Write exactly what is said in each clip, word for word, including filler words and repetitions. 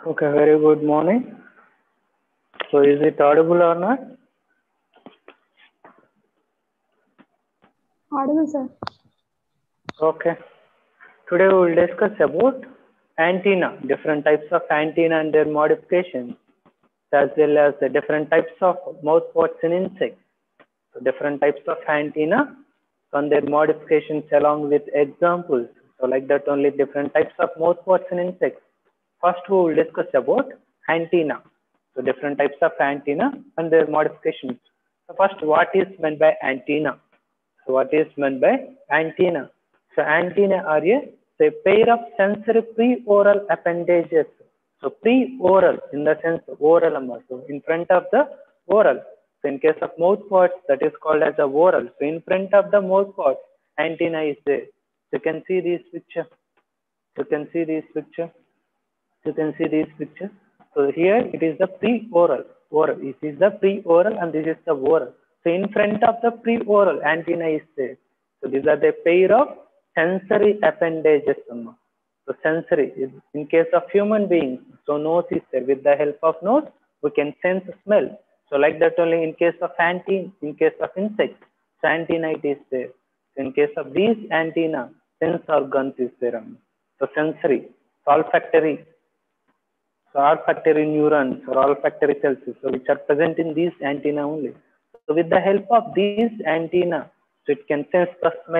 Okay, very good morning. So is it audible or not? Audible, sir. Okay. Today we will discuss about antenna, different types of antenna and their modifications, as well as the different types of mouthparts in insects. So different types of antenna and their modifications along with examples. So like that only different types of mouthparts in insects. First we will discuss about antenna. So different types of antenna and their modifications. So first, what is meant by antenna? So what is meant by antenna? So antenna are a, so a pair of sensory pre-oral appendages. So pre-oral in the sense oral, so in front of the oral. So in case of mouth parts, that is called as a oral. So in front of the mouth parts, antenna is there. So you can see this picture. You can see this picture. You can see this picture. So here it is the pre-oral. Oral. This is the pre-oral and this is the oral. So in front of the pre-oral antenna is there. So these are the pair of sensory appendages. So sensory is in case of human beings. So nose is there. With the help of nose, we can sense smell. So like that only in case of antenna, in case of insects, so antenna it is there. So in case of these antenna, sense organs is there. So sensory, olfactory, so olfactory neurons or olfactory cells, so which are present in these antenna only. So with the help of these antenna, so it can sense the smell.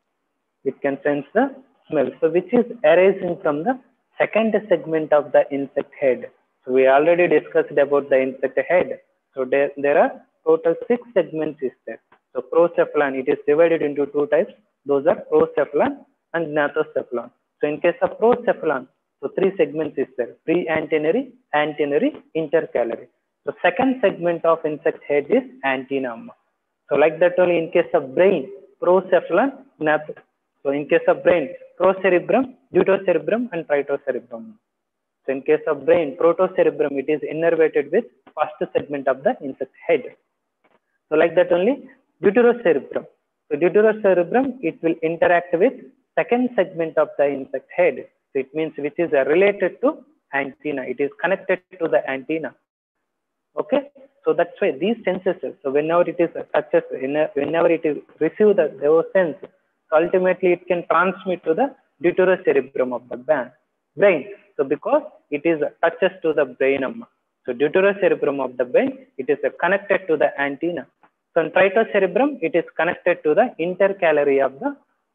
It can sense the smell. So which is arising from the second segment of the insect head. So we already discussed about the insect head. So there, there are total six segments is there. So procephalon, it is divided into two types. Those are procephalon and gnathocephalon. So in case of procephalon, so three segments is there: pre-antennary, antennary, intercalary. So second segment of insect head is antenna. So like that only in case of brain, procephalon, gnatho. So in case of brain, procerebrum, deuterocerebrum, and tritocerebrum. So in case of brain, protocerebrum, it is innervated with first segment of the insect head. So like that only deuterocerebrum. So deuterocerebrum, it will interact with second segment of the insect head. So it means which is related to antenna. It is connected to the antenna. Okay. So that's why these senses, so whenever it is touches, whenever it is receive the those sense, so ultimately it can transmit to the deuterocerebrum of the brain. So because it is touches to the brain. So deuterocerebrum of the brain, it is connected to the antenna. So in tritocerebrum, it is connected to the intercalary of the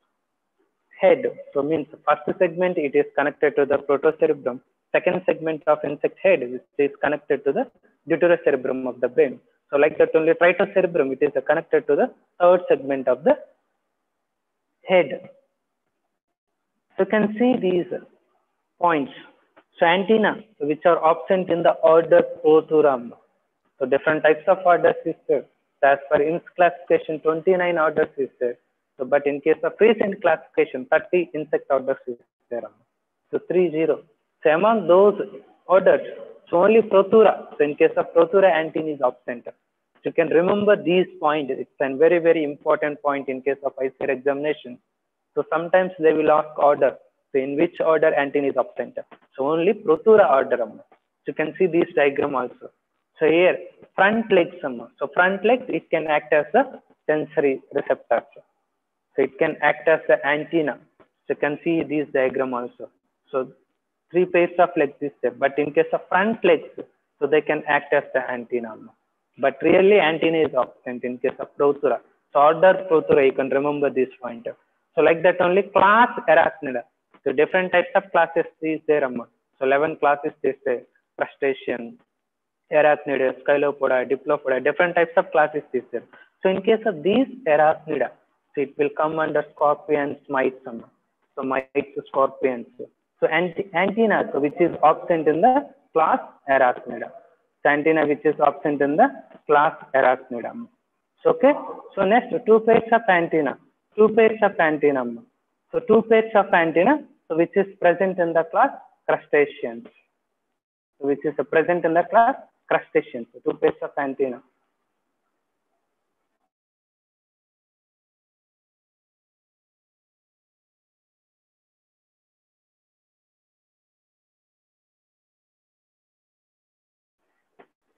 head. So means first segment, it is connected to the protocerebrum. Second segment of insect head, which is connected to the deuterocerebrum of the brain. So like that only tritocerebrum, it is connected to the third segment of the head. So you can see these points. So antenna, which are absent in the order Prothura. So different types of orders is there. As per I N S classification, twenty-nine orders is there. So but in case of recent classification, thirty insect orders is there. So three zero. So among those orders, so only Prothura. So in case of Prothura, antenna is absent. So you can remember these points. It's a very very important point in case of I C R examination. So sometimes they will ask order. So in which order antenna is absent? So only Prothura order. So you can see this diagram also. So here front legs, so front legs, it can act as a sensory receptor. So it can act as the antenna. So you can see this diagram also. So three pairs of legs is there, but in case of front legs, so they can act as the antenna. But really antenna is absent in case of Prothura. So order Prothura, you can remember this point. So like that only class Arachnida. So different types of classes is there. So eleven classes is there: crustacean, Arachnida, Scylopoda, Diplopoda, different types of classes is there. So in case of these Arachnida, so it will come under scorpions, mites. So mites, scorpions. So antenna, so which is absent in the class Arachnida. So antenna which is absent in the class Arachnida. So okay. So next, two pairs of antenna. Two pairs of antenna. So two pairs of antenna, so which is present in the class crustaceans. So which is present in the class crustaceans. So two pairs of antenna.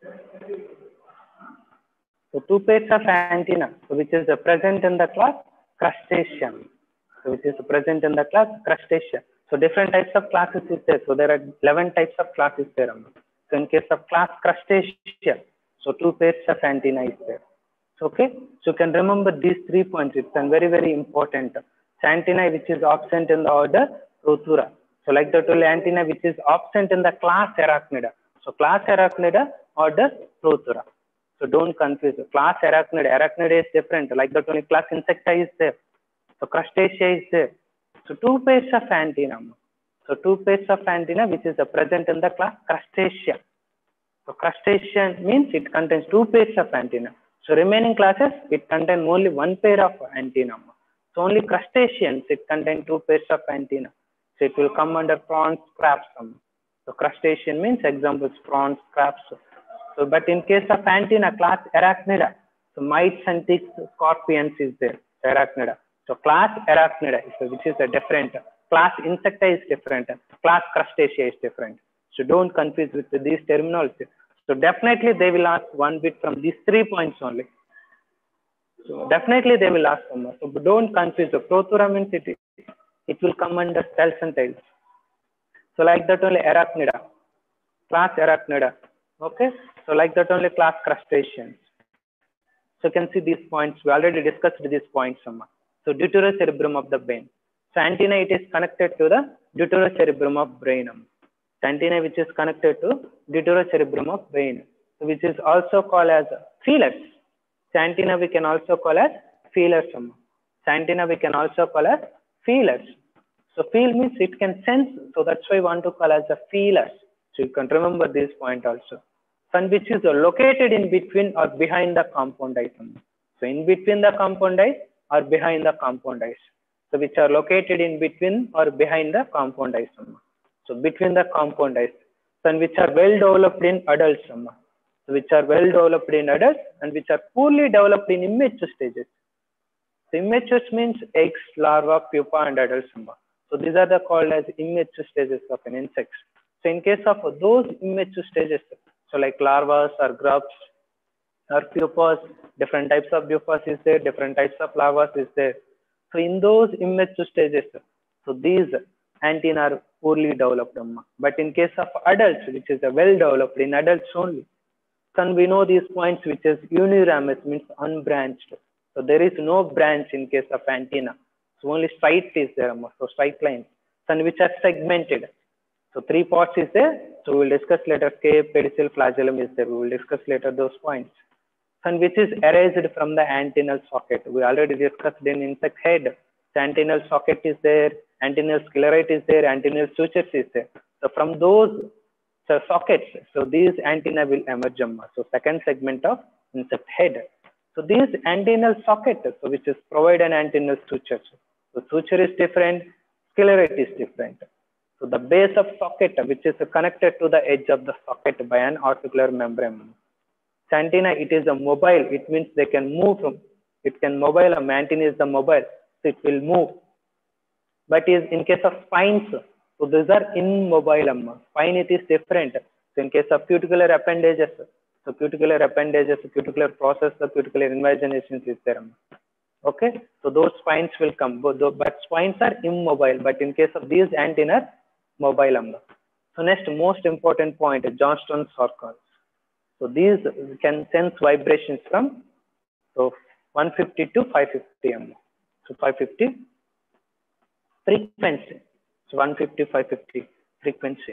So two pairs of antenna, so which is present in the class crustacean. So which is present in the class crustacean. So different types of classes is there. So there are eleven types of classes there. So in case of class crustacean, so two pairs of antenna is there. So, okay, so you can remember these three points. It's very very important. So antenna which is absent in the order Protura. So like the total antenna which is absent in the class Arachnida. So class Arachnida, order Protura. So don't confuse. Class Arachnida. Arachnida is different. Like the only class Insecta is there. So crustacea is there. So two pairs of antenna. So two pairs of antenna which is present in the class Crustacea. So crustacean means it contains two pairs of antenna. So remaining classes it contains only one pair of antenna. So only crustaceans it contains two pairs of antenna. So it will come under prawns, crabs. So crustacean means examples prawns, crabs. So but in case of antenna class Arachnida, so mites and ticks, scorpions is there. Arachnida. So class Arachnida, which is a different. Class Insecta is different. Class Crustacea is different. So don't confuse with these terminology. So definitely they will ask one bit from these three points only. So definitely they will ask one more. So don't confuse. The Protura means it, it will come under cells and tails. So like that only Arachnida. Class Arachnida. Okay. So like that only class Crustaceans. So you can see these points. We already discussed these points. So deuterocerebrum of the brain. So antenna it is connected to the deuterocerebrum of brain. Antenna which is connected to deuterocerebrum of brain, which is also called as feelers. So antenna we can also call as feelers. So antenna we can also call as feelers. So feel means it can sense. So that's why we want to call as a feelers. So you can remember this point also. And which is located in between or behind the compound item. So in between the compound eyes or behind the compound eyes. So which are located in between or behind the compound eyes. So between the compound eyes, and which are well developed in adults, so which are well developed in adults and which are poorly developed in immature stages. So immature means eggs, larva, pupa, and adults. So these are the called as immature stages of an insect. So in case of those immature stages, so like larvas or grubs or pupas, different types of pupas is there, different types of larvas is there. So in those immature stages, so these antennae are poorly developed. But in case of adults, which is a well developed in adults only, can we know these points which is uniramous means unbranched. So there is no branch in case of antenna. So only straight is there. So straight lines. And which are segmented. So three parts is there. So we will discuss later. Scape, pedicel, flagellum is there. We will discuss later those points. And which is erased from the antennal socket. We already discussed in insect head. The antennal socket is there. Antennal sclerite is there, antennal sutures is there. So from those so sockets, so these antenna will emerge. So second segment of insect head. So these antennal socket, so which is provide an antennal suture. So suture is different, sclerite is different. So the base of socket, which is connected to the edge of the socket by an articular membrane. So antenna, it is a mobile. It means they can move from. It can mobile. A antenna is the mobile, so it will move. But is in case of spines, so these are immobile. Spine it is different. So in case of cuticular appendages, so cuticular appendages, cuticular process, the cuticular invaginations is there. Okay, so those spines will come, but, but spines are immobile. But in case of these antennae, mobile. So next most important point, Johnston circles. So these can sense vibrations from so one fifty to five fifty. So five fifty. Frequency, so one fifty, five fifty frequencies.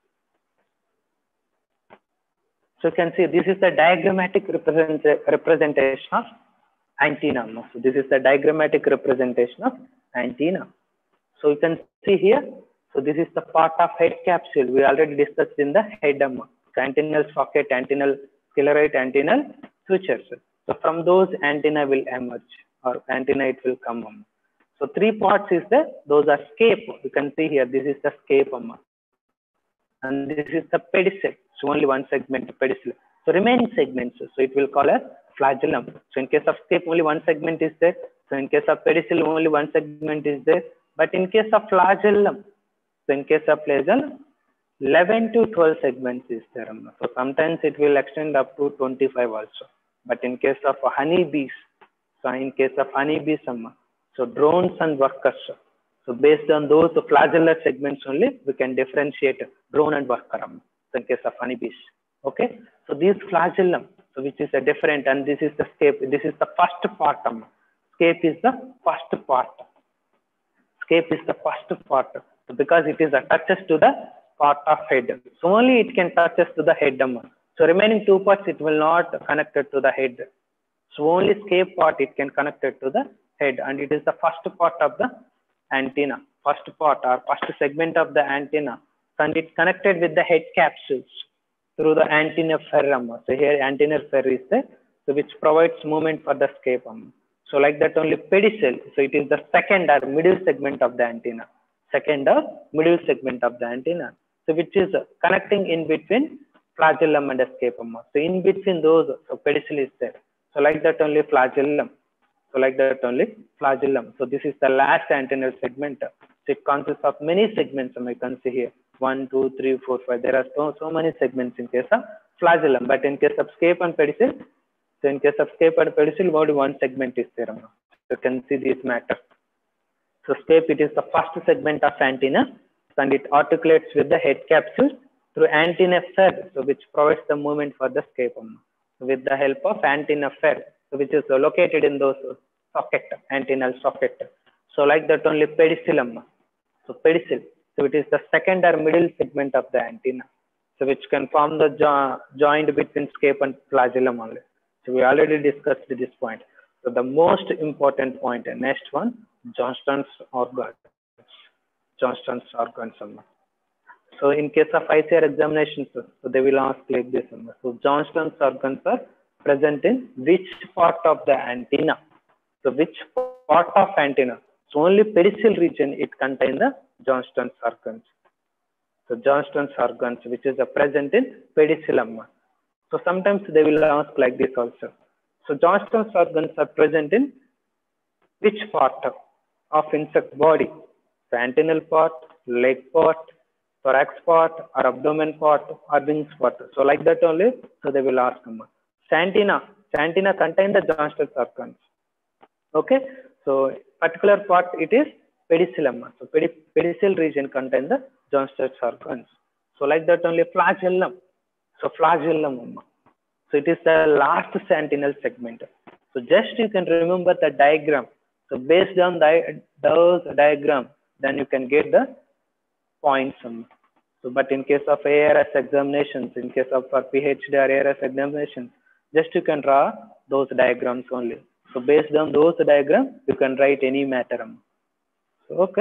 So you can see this is the diagrammatic represent, representation of antenna. So this is the diagrammatic representation of antenna. So you can see here, so this is the part of head capsule. We already discussed in the head. So antennal socket, antennal sclerite, antennal sutures. So from those antenna will emerge or antenna it will come on. So three parts is there. Those are scape. You can see here. This is the scape, and this is the pedicel. So only one segment pedicel. So remaining segments. So it will call as flagellum. So in case of scape, only one segment is there. So in case of pedicel, only one segment is there. But in case of flagellum, so in case of flagellum, eleven to twelve segments is there. So sometimes it will extend up to twenty-five also. But in case of honeybees, so in case of honeybees, so drones and workers. So based on those flagellar segments only, we can differentiate drone and worker. So in case of honeybees, okay. So these flagellum, so which is a different, and this is the scape. This is the first part. Scape is the first part. Scape is the first part, so because it is touches to the part of head. So only it can touches to the head. So remaining two parts, it will not connect it to the head. So only scape part it can connect it to the head, and it is the first part of the antenna, first part or first segment of the antenna, and it connected with the head capsules through the antenna ferrum. So here antenna fer is there, so which provides movement for the scape. So like that only pedicel, so it is the second or middle segment of the antenna, second or middle segment of the antenna, so which is connecting in between flagellum and scape. So in between those, so pedicel is there. So like that only flagellum. So like that only flagellum. So this is the last antennal segment. So it consists of many segments. I can see here one, two, three, four, five. There are so so many segments in case of flagellum. But in case of scape and pedicel, so in case of scape and pedicel, only one segment is there. You can see this matter. So scape, it is the first segment of antenna, and it articulates with the head capsule through antenna fer, so which provides the movement for the scape with the help of antenna fer, so which is located in those socket, antennal socket. So like that only pedicellum. So pedicel, so it is the second or middle segment of the antenna, so which can form the jo joint between scape and flagellum only. So we already discussed this point. So the most important point, and next one, Johnston's organs. Johnston's organs. So in case of I C R examinations, so they will ask like this. So Johnston's organs are present in which part of the antenna? So which part of antenna? So only pedicel region it contains the Johnston's organs. So Johnston's organs, which is present in pedicellum. So sometimes they will ask like this also. So Johnston's organs are present in which part of insect body? So antennal part, leg part, thorax part, or abdomen part, or wings part. So like that only, so they will ask them. Antenna, antenna contain the Johnston's organs. Okay, so particular part it is pedicellum. So pedi pedicel region contains the Johnston's organs. So like that only flagellum. So flagellum. So it is the last antennal segment. So just you can remember the diagram. So based on the, those diagram, then you can get the points. So but in case of A R S examinations, in case of for PhD or A R S examinations, just you can draw those diagrams only. So based on those diagrams, you can write any matter. So, okay.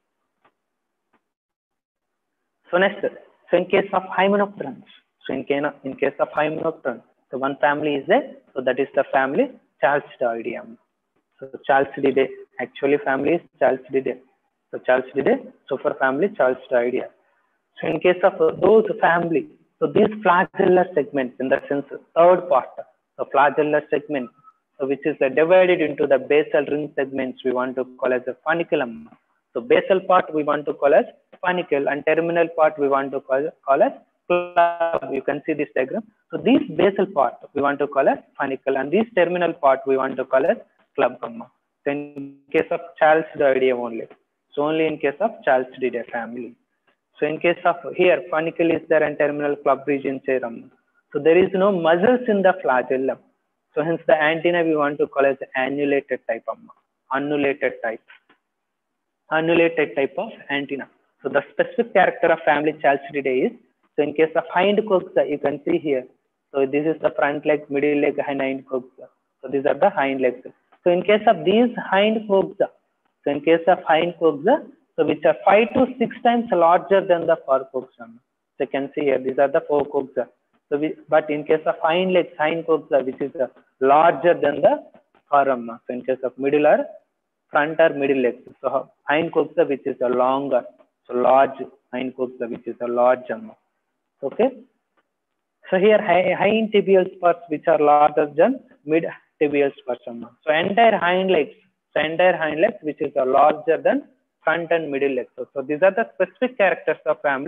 So next, so in case of hymenopterans, so in case of, in case of hymenopteran, so one family is there. So that is the family Chalcidoidea. So Chalcididae, actually family is Chalcididae. So Chalcididae, so for family Chalcidoidea. So in case of those family, so these flagellar segments, in the sense third part, so flagellar segment, so which is uh, divided into the basal ring segments, we want to call as a funiculum. So basal part we want to call as funicle, and terminal part we want to call, call as club. You can see this diagram. So this basal part we want to call as funicle, and this terminal part we want to call as club. So in case of Chalcidoidea only. So only in case of Chalcididae family. So in case of here, funicle is there and terminal club region serum. So there is no muscles in the flagellum. So hence the antenna we want to call as annulated type of annulated type. Annulated type of antenna. So the specific character of family Chalcididae is, so in case of hind coxa, you can see here. So this is the front leg, middle leg, and hind coxa. So these are the hind legs. So in case of these hind coxa, so in case of hind coxa, so which are five to six times larger than the fore coxa. So you can see here, these are the fore coxa. So we, but in case of hind legs, hind coxa, which is uh, larger than the forearm. So in case of middle or front or middle legs. So hind coxa, which is a longer, so large hind coxa, which is a large. Okay. So here hind tibial parts, which are larger than mid tibial parts. So entire hind legs, so entire hind legs, which is a larger than front and middle legs. So, so these are the specific characters of family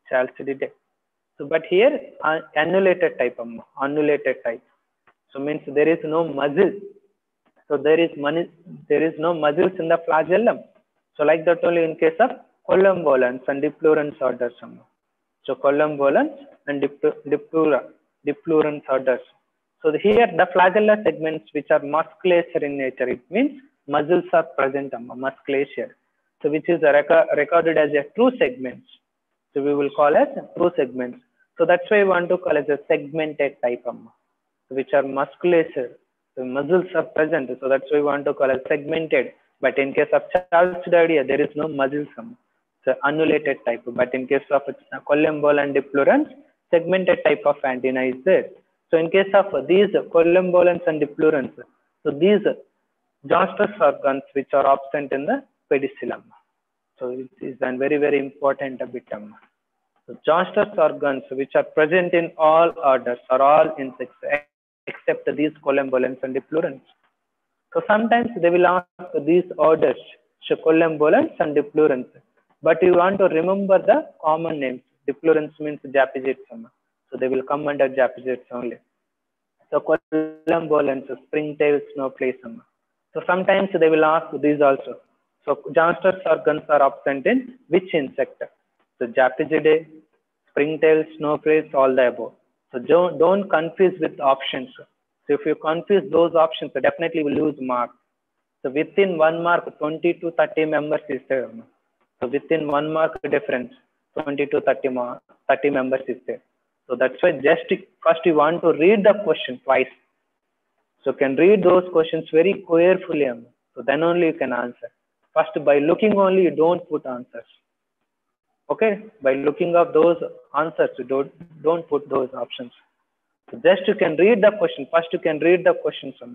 Chalcididae. So, but here uh, annulated type, um, annulated type. So means there is no muscle. So there is money, there is no muscles in the flagellum. So like that only in case of columbolans and diplurans orders. So columbolans and diplura, diplurans orders. So here the flagellar segments which are musculature in nature, it means muscles are present, musculature. So which is record, recorded as a true segments. So we will call as true segments. So that's why we want to call as a segmented type, which are musculature. The muscles are present, so that's why we want to call it segmented. But in case of Chalcididae, there is no muscles. So annulated type. But in case of columbolan and diplurans, segmented type of antenna is there. So in case of these columbolans and diplurans, so these Johnston's organs which are absent in the pedicellum. So it is a very very important bit. So Johnston's organs which are present in all orders or all insects except these columbolans and diplurans. So sometimes they will ask these orders, so columbolans and diplurans, but you want to remember the common names. Diplurans means Japygids, so they will come under Japygids only. So columbolans, springtail snowflake. So sometimes they will ask these also. So Johnston's organs are absent in which insect? So Japygidae, springtail, snowflakes, all the above. So don't, don't confuse with options. So if you confuse those options, so definitely will lose mark. So within one mark, twenty to thirty members is there. So within one mark difference, twenty to thirty, mark, thirty members is there. So that's why just first you want to read the question twice. So can read those questions very carefully. So then only you can answer. First by looking only, you don't put answers. Okay, by looking up those answers, you don't, don't put those options. So just you can read the question. First you can read the question. So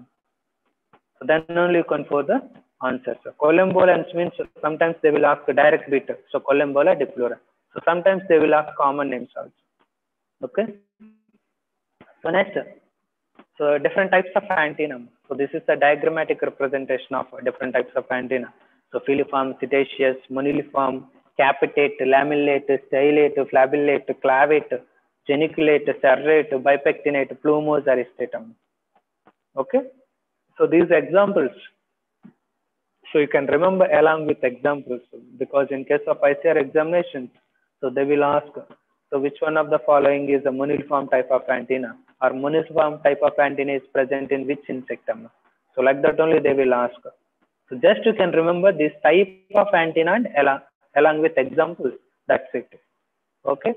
then only you can for the answers. So columbolans means sometimes they will ask a direct bit. So columbola, diplura. So sometimes they will ask common names also. Okay. So next, so different types of antenna. So this is the diagrammatic representation of different types of antenna. So filiform, setaceous, moniliform, capitate, lamellate, stylate, flabellate, clavate, geniculate, serrate, bipectinate, plumose, aristatum. Okay. So these examples, so you can remember along with examples, because in case of I C R examination, so they will ask, so which one of the following is a moniliform type of antenna, or moniliform type of antenna is present in which insectum? So like that only they will ask. So just you can remember this type of antenna and along, along with examples, that's it. Okay.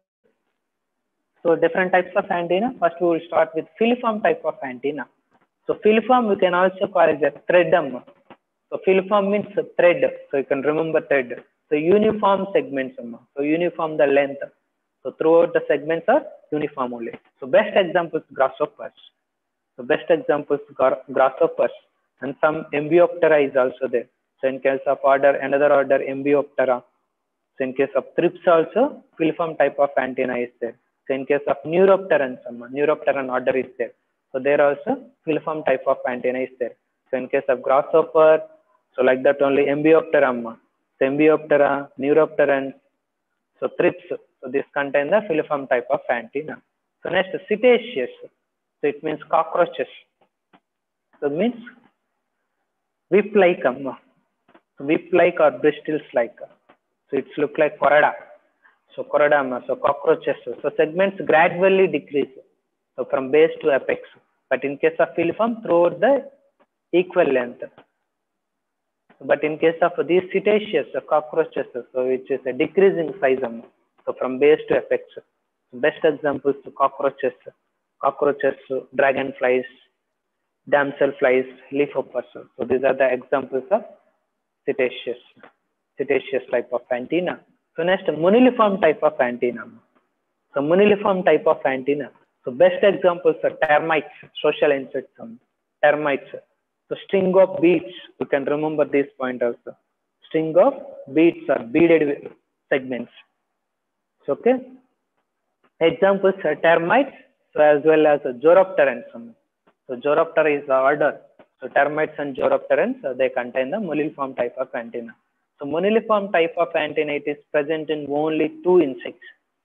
So different types of antenna. First we will start with filiform type of antenna. So filiform we can also call it a threadum. So filiform means thread. So you can remember thread. So uniform segments. So uniform the length. So throughout the segments are uniform only. So best examples grasshoppers. So best examples grasshoppers, and some Embioptera is also there. So in case of order, another order Embioptera. So in case of thrips also, filiform type of antenna is there. So in case of Neuropteran, some Neuropteran order is there. So there also filiform type of antenna is there. So in case of grasshopper, so like that only Embioptera, so Embioptera, Neuropteran, so thrips. So this contain the filiform type of antenna. So next, cetaceous. So it means cockroaches. So it means whip-like, whip-like or bristles-like. So it's look like choroda. So choroda, so cockroaches. So segments gradually decrease. So from base to apex. But in case of filiform, throughout the equal length. But in case of these cetaceous, the cockroaches, so which is a decreasing size. So from base to apex. Best examples to cockroaches, cockroaches, dragonflies, damselflies, leafhoppers. So these are the examples of cetaceous, cetaceous type of antenna. So next, moniliform type of antenna. So moniliform type of antenna. So best examples are termites, social insects, termites. So string of beads, you can remember this point also. String of beads or beaded segments. So, okay. Examples are termites, so as well as Zoropterans. So Zoroptera is the order. So termites and Zoropterans, so they contain the moniliform type of antenna. So moniliform type of antenna, it is present in only two insects.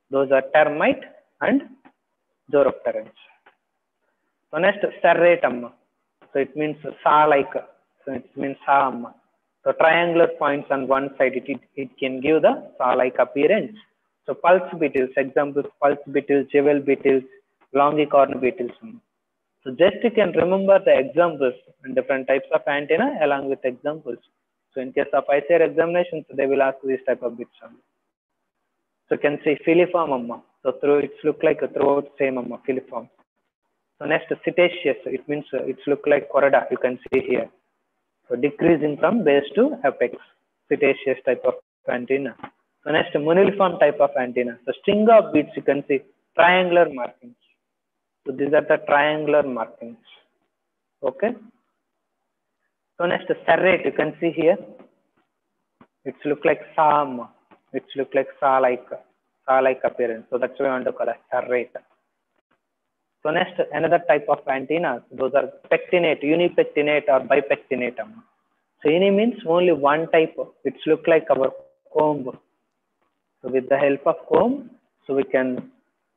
Those are termite and zoropterans. So next, serrate amma. So it means saw like. So it means saw amma. So triangular points on one side, it, it, it can give the saw-like appearance. So pulse beetles, examples, pulse beetles, jewel beetles, longicorn beetles. So just you can remember the examples and different types of antenna along with examples. So in case of I C A R examinations, they will ask this type of bits. So you can see filiform amma. So through it's look like a throughout same amma, filiform. So next, cetaceous, it means uh, it's look like choroida, you can see here. So decreasing from base to apex, cetaceous type of antenna. So next, moniliform type of antenna. So string of beads, you can see triangular markings. So these are the triangular markings. Okay. So next, serrate, you can see here. It's look like saw. It's look like saw-like, saw-like appearance. So that's why I want to call it serrate. So next, another type of antennas, those are pectinate, unipectinate or bipectinate. So uni means only one type. It's look like our comb. So with the help of comb, so we can,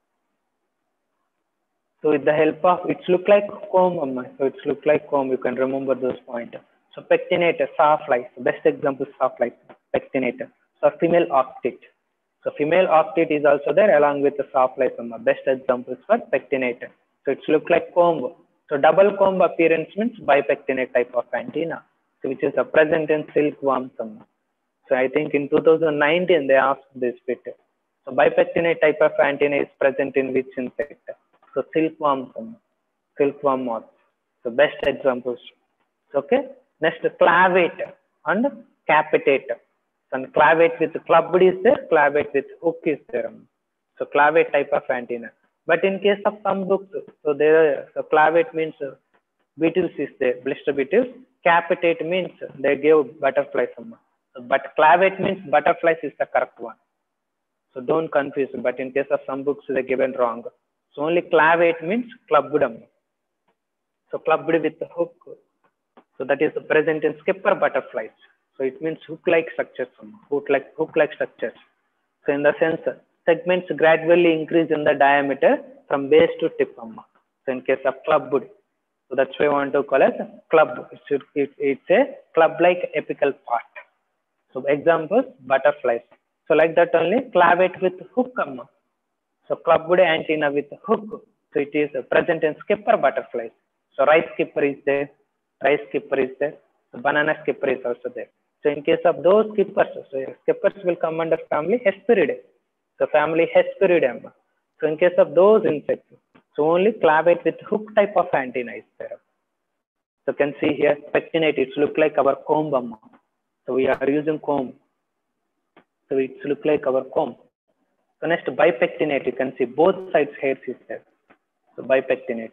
so with the help of, it's look like comb. So it's look like comb, you can remember those points. So pectinate, sawflies, best example sawflies, pectinate. So female octet. So female octet is also there along with the sawflies. Best examples for pectinate. So it's look like comb. So double comb appearance means bipectinate type of antenna, so which is a present in silkworms. So I think in two thousand nineteen they asked this bit. So bipectinate type of antenna is present in which insect? So silkworms, silkworm moths. So best examples. Okay. Next, clavate and capitate. So clavate with clubbed is there, clavate with hook is there. So clavate type of antenna. But in case of some books, so there, so clavate means beetles is there, blister beetles. Capitate means they give butterflies. So, but clavate means butterflies is the correct one. So don't confuse. But in case of some books, they given wrong. So only clavate means clubbed. So clubbed with the hook. So that is present in skipper butterflies. So it means hook-like structures, hook-like hook-like structures. So in the sense, segments gradually increase in the diameter from base to tip. So in case of clubbed, so that's why I want to call it club. It's, it, it's a club-like apical part. So examples, butterflies. So like that only clavate with hook. So clubbed antenna with hook. So it is present in skipper butterflies. So rice skipper is there, rice skipper is there, so banana skipper is also there. So in case of those skippers, so skippers will come under family Hesperidae. So family Hesperidae. So in case of those insects, so only clavate with hook type of antenna is there. So you can see here, pectinate, it look like our comb. So we are using comb. So it look like our comb. So next, bipectinate, you can see both sides hairs is there. So bipectinate.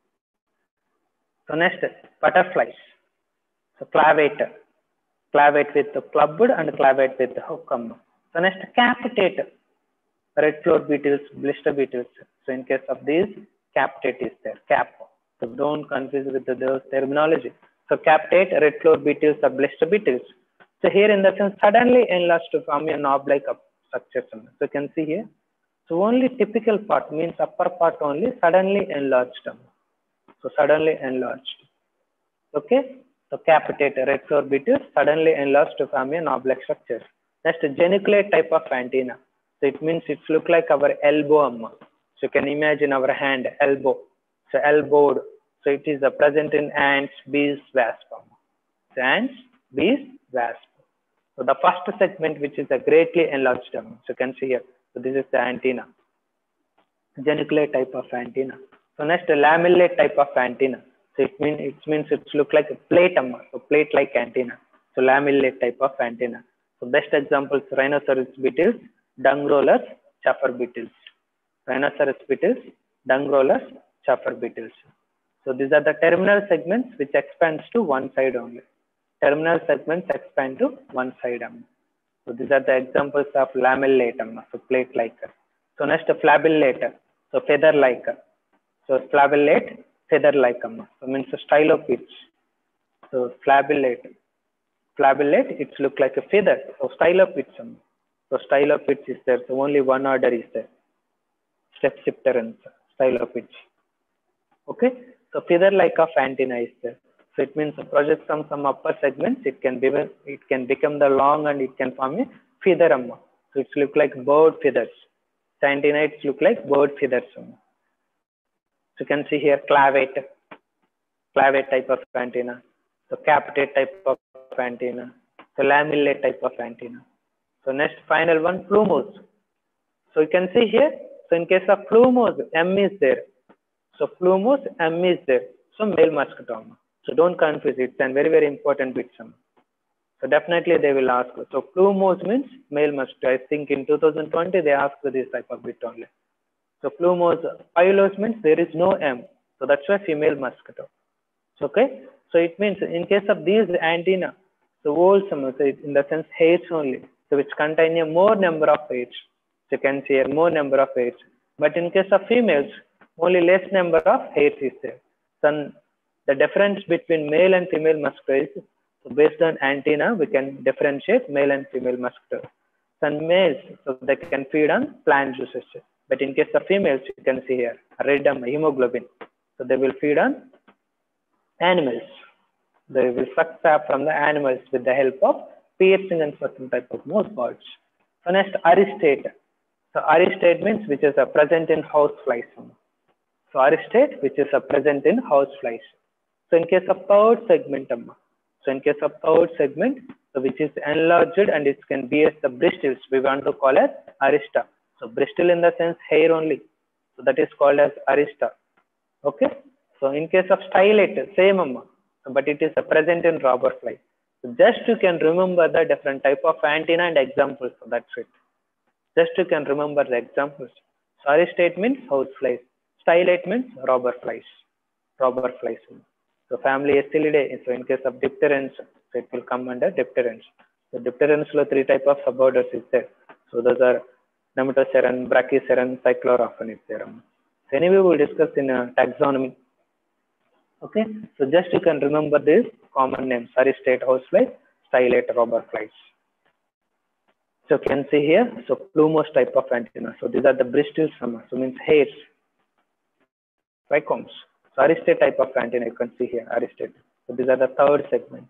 So next, butterflies. So clavate. Clavate with the clubbed and clavate with the hook. So next, capitate. Red floor beetles, blister beetles. So in case of these, capitate is there, cap. So don't confuse with the, the terminology. So capitate, red floor beetles or blister beetles. So here in the sense, suddenly enlarged to form a knob-like structure. So you can see here. So only typical part means upper part only suddenly enlarged. So suddenly enlarged. Okay. So capitate, red floor beetles suddenly enlarged to form a knob-like structure. Next, geniculate type of antenna. So it means it's look like our elbow. Amma. So you can imagine our hand, elbow. So elbowed. So it is uh, present in ants, bees, wasp. So ants, bees, wasp. So the first segment, which is a greatly enlarged. Amma. So you can see here. So this is the antenna. Geniculate type of antenna. So next, lamellate type of antenna. So it means it means it look like a plate. Amma. So plate-like antenna. So lamellate type of antenna. So best examples, rhinoceros beetles, dung rollers, chafer beetles. Rhinoceros beetles, dung rollers, chafer beetles. So these are the terminal segments which expands to one side only. Terminal segments expand to one side. So these are the examples of lamellate. So plate-like. So next, flabellate. So feather-like. So flabellate, feather-like. So means stylopids. So flabellate. Flabellate, it look like a feather. So stylopids. So stylopids is there. So only one order is there. Stepsipterans style of pitch. Okay, so feather like of antenna is there. So it means project from some upper segments, it can be it can become the long and it can form a feather amma. So it's look like bird feathers. The antenna it's look like bird feathers amma. So you can see here clavate, clavate type of antenna, so capitate type of antenna, so lamellate type of antenna. So next final one, plumose. So you can see here, so in case of plumose, M is there. So plumose, M is there. So male mosquito. So don't confuse it. It's a very, very important bit. So definitely they will ask. So plumose means male mosquito. I think in two thousand twenty they asked this type of bit only. So plumose, pilose means there is no M. So that's why female mosquito. So, okay. So it means in case of these antenna, so wholesome, so in the sense hairs only, so which contain a more number of hairs. So you can see here more number of hairs. But in case of females, only less number of hairs is there. So the difference between male and female mosquito is, so based on antenna, we can differentiate male and female mosquito. Some males, so they can feed on plant juices. But in case of females, you can see here, red hemoglobin. So they will feed on animals. They will suck sap from the animals with the help of piercing and certain type of mouth parts. So next, aristate. So aristate means which is a present in house flies. So aristate, which is a present in house flies. So in case of third segment, so in case of third segment, so which is enlarged and it can be as the bristles, we want to call as arista. So bristle in the sense hair only. So that is called as arista. Okay. So in case of stylate, same amma, but it is a present in robber fly. So just you can remember the different type of antenna and examples. So that's it. Just you can remember the examples. So aristate means house flies. Stylate means robber flies. Robber flies. So family Estelidae. So in case of dipterans, so it will come under dipterans. So dipterans lo three type of suborders is there. So those are Nematoceran, Brachyceran, Cyclorophan is there. So anyway, we will discuss in uh, taxonomy. Okay, so just you can remember this common names: aristate, housefly, stylate, robber flies. So you can see here, so plumose type of antenna. So these are the bristles, so means hairs, trichomes. So aristate type of antenna you can see here, aristate. So these are the third segment.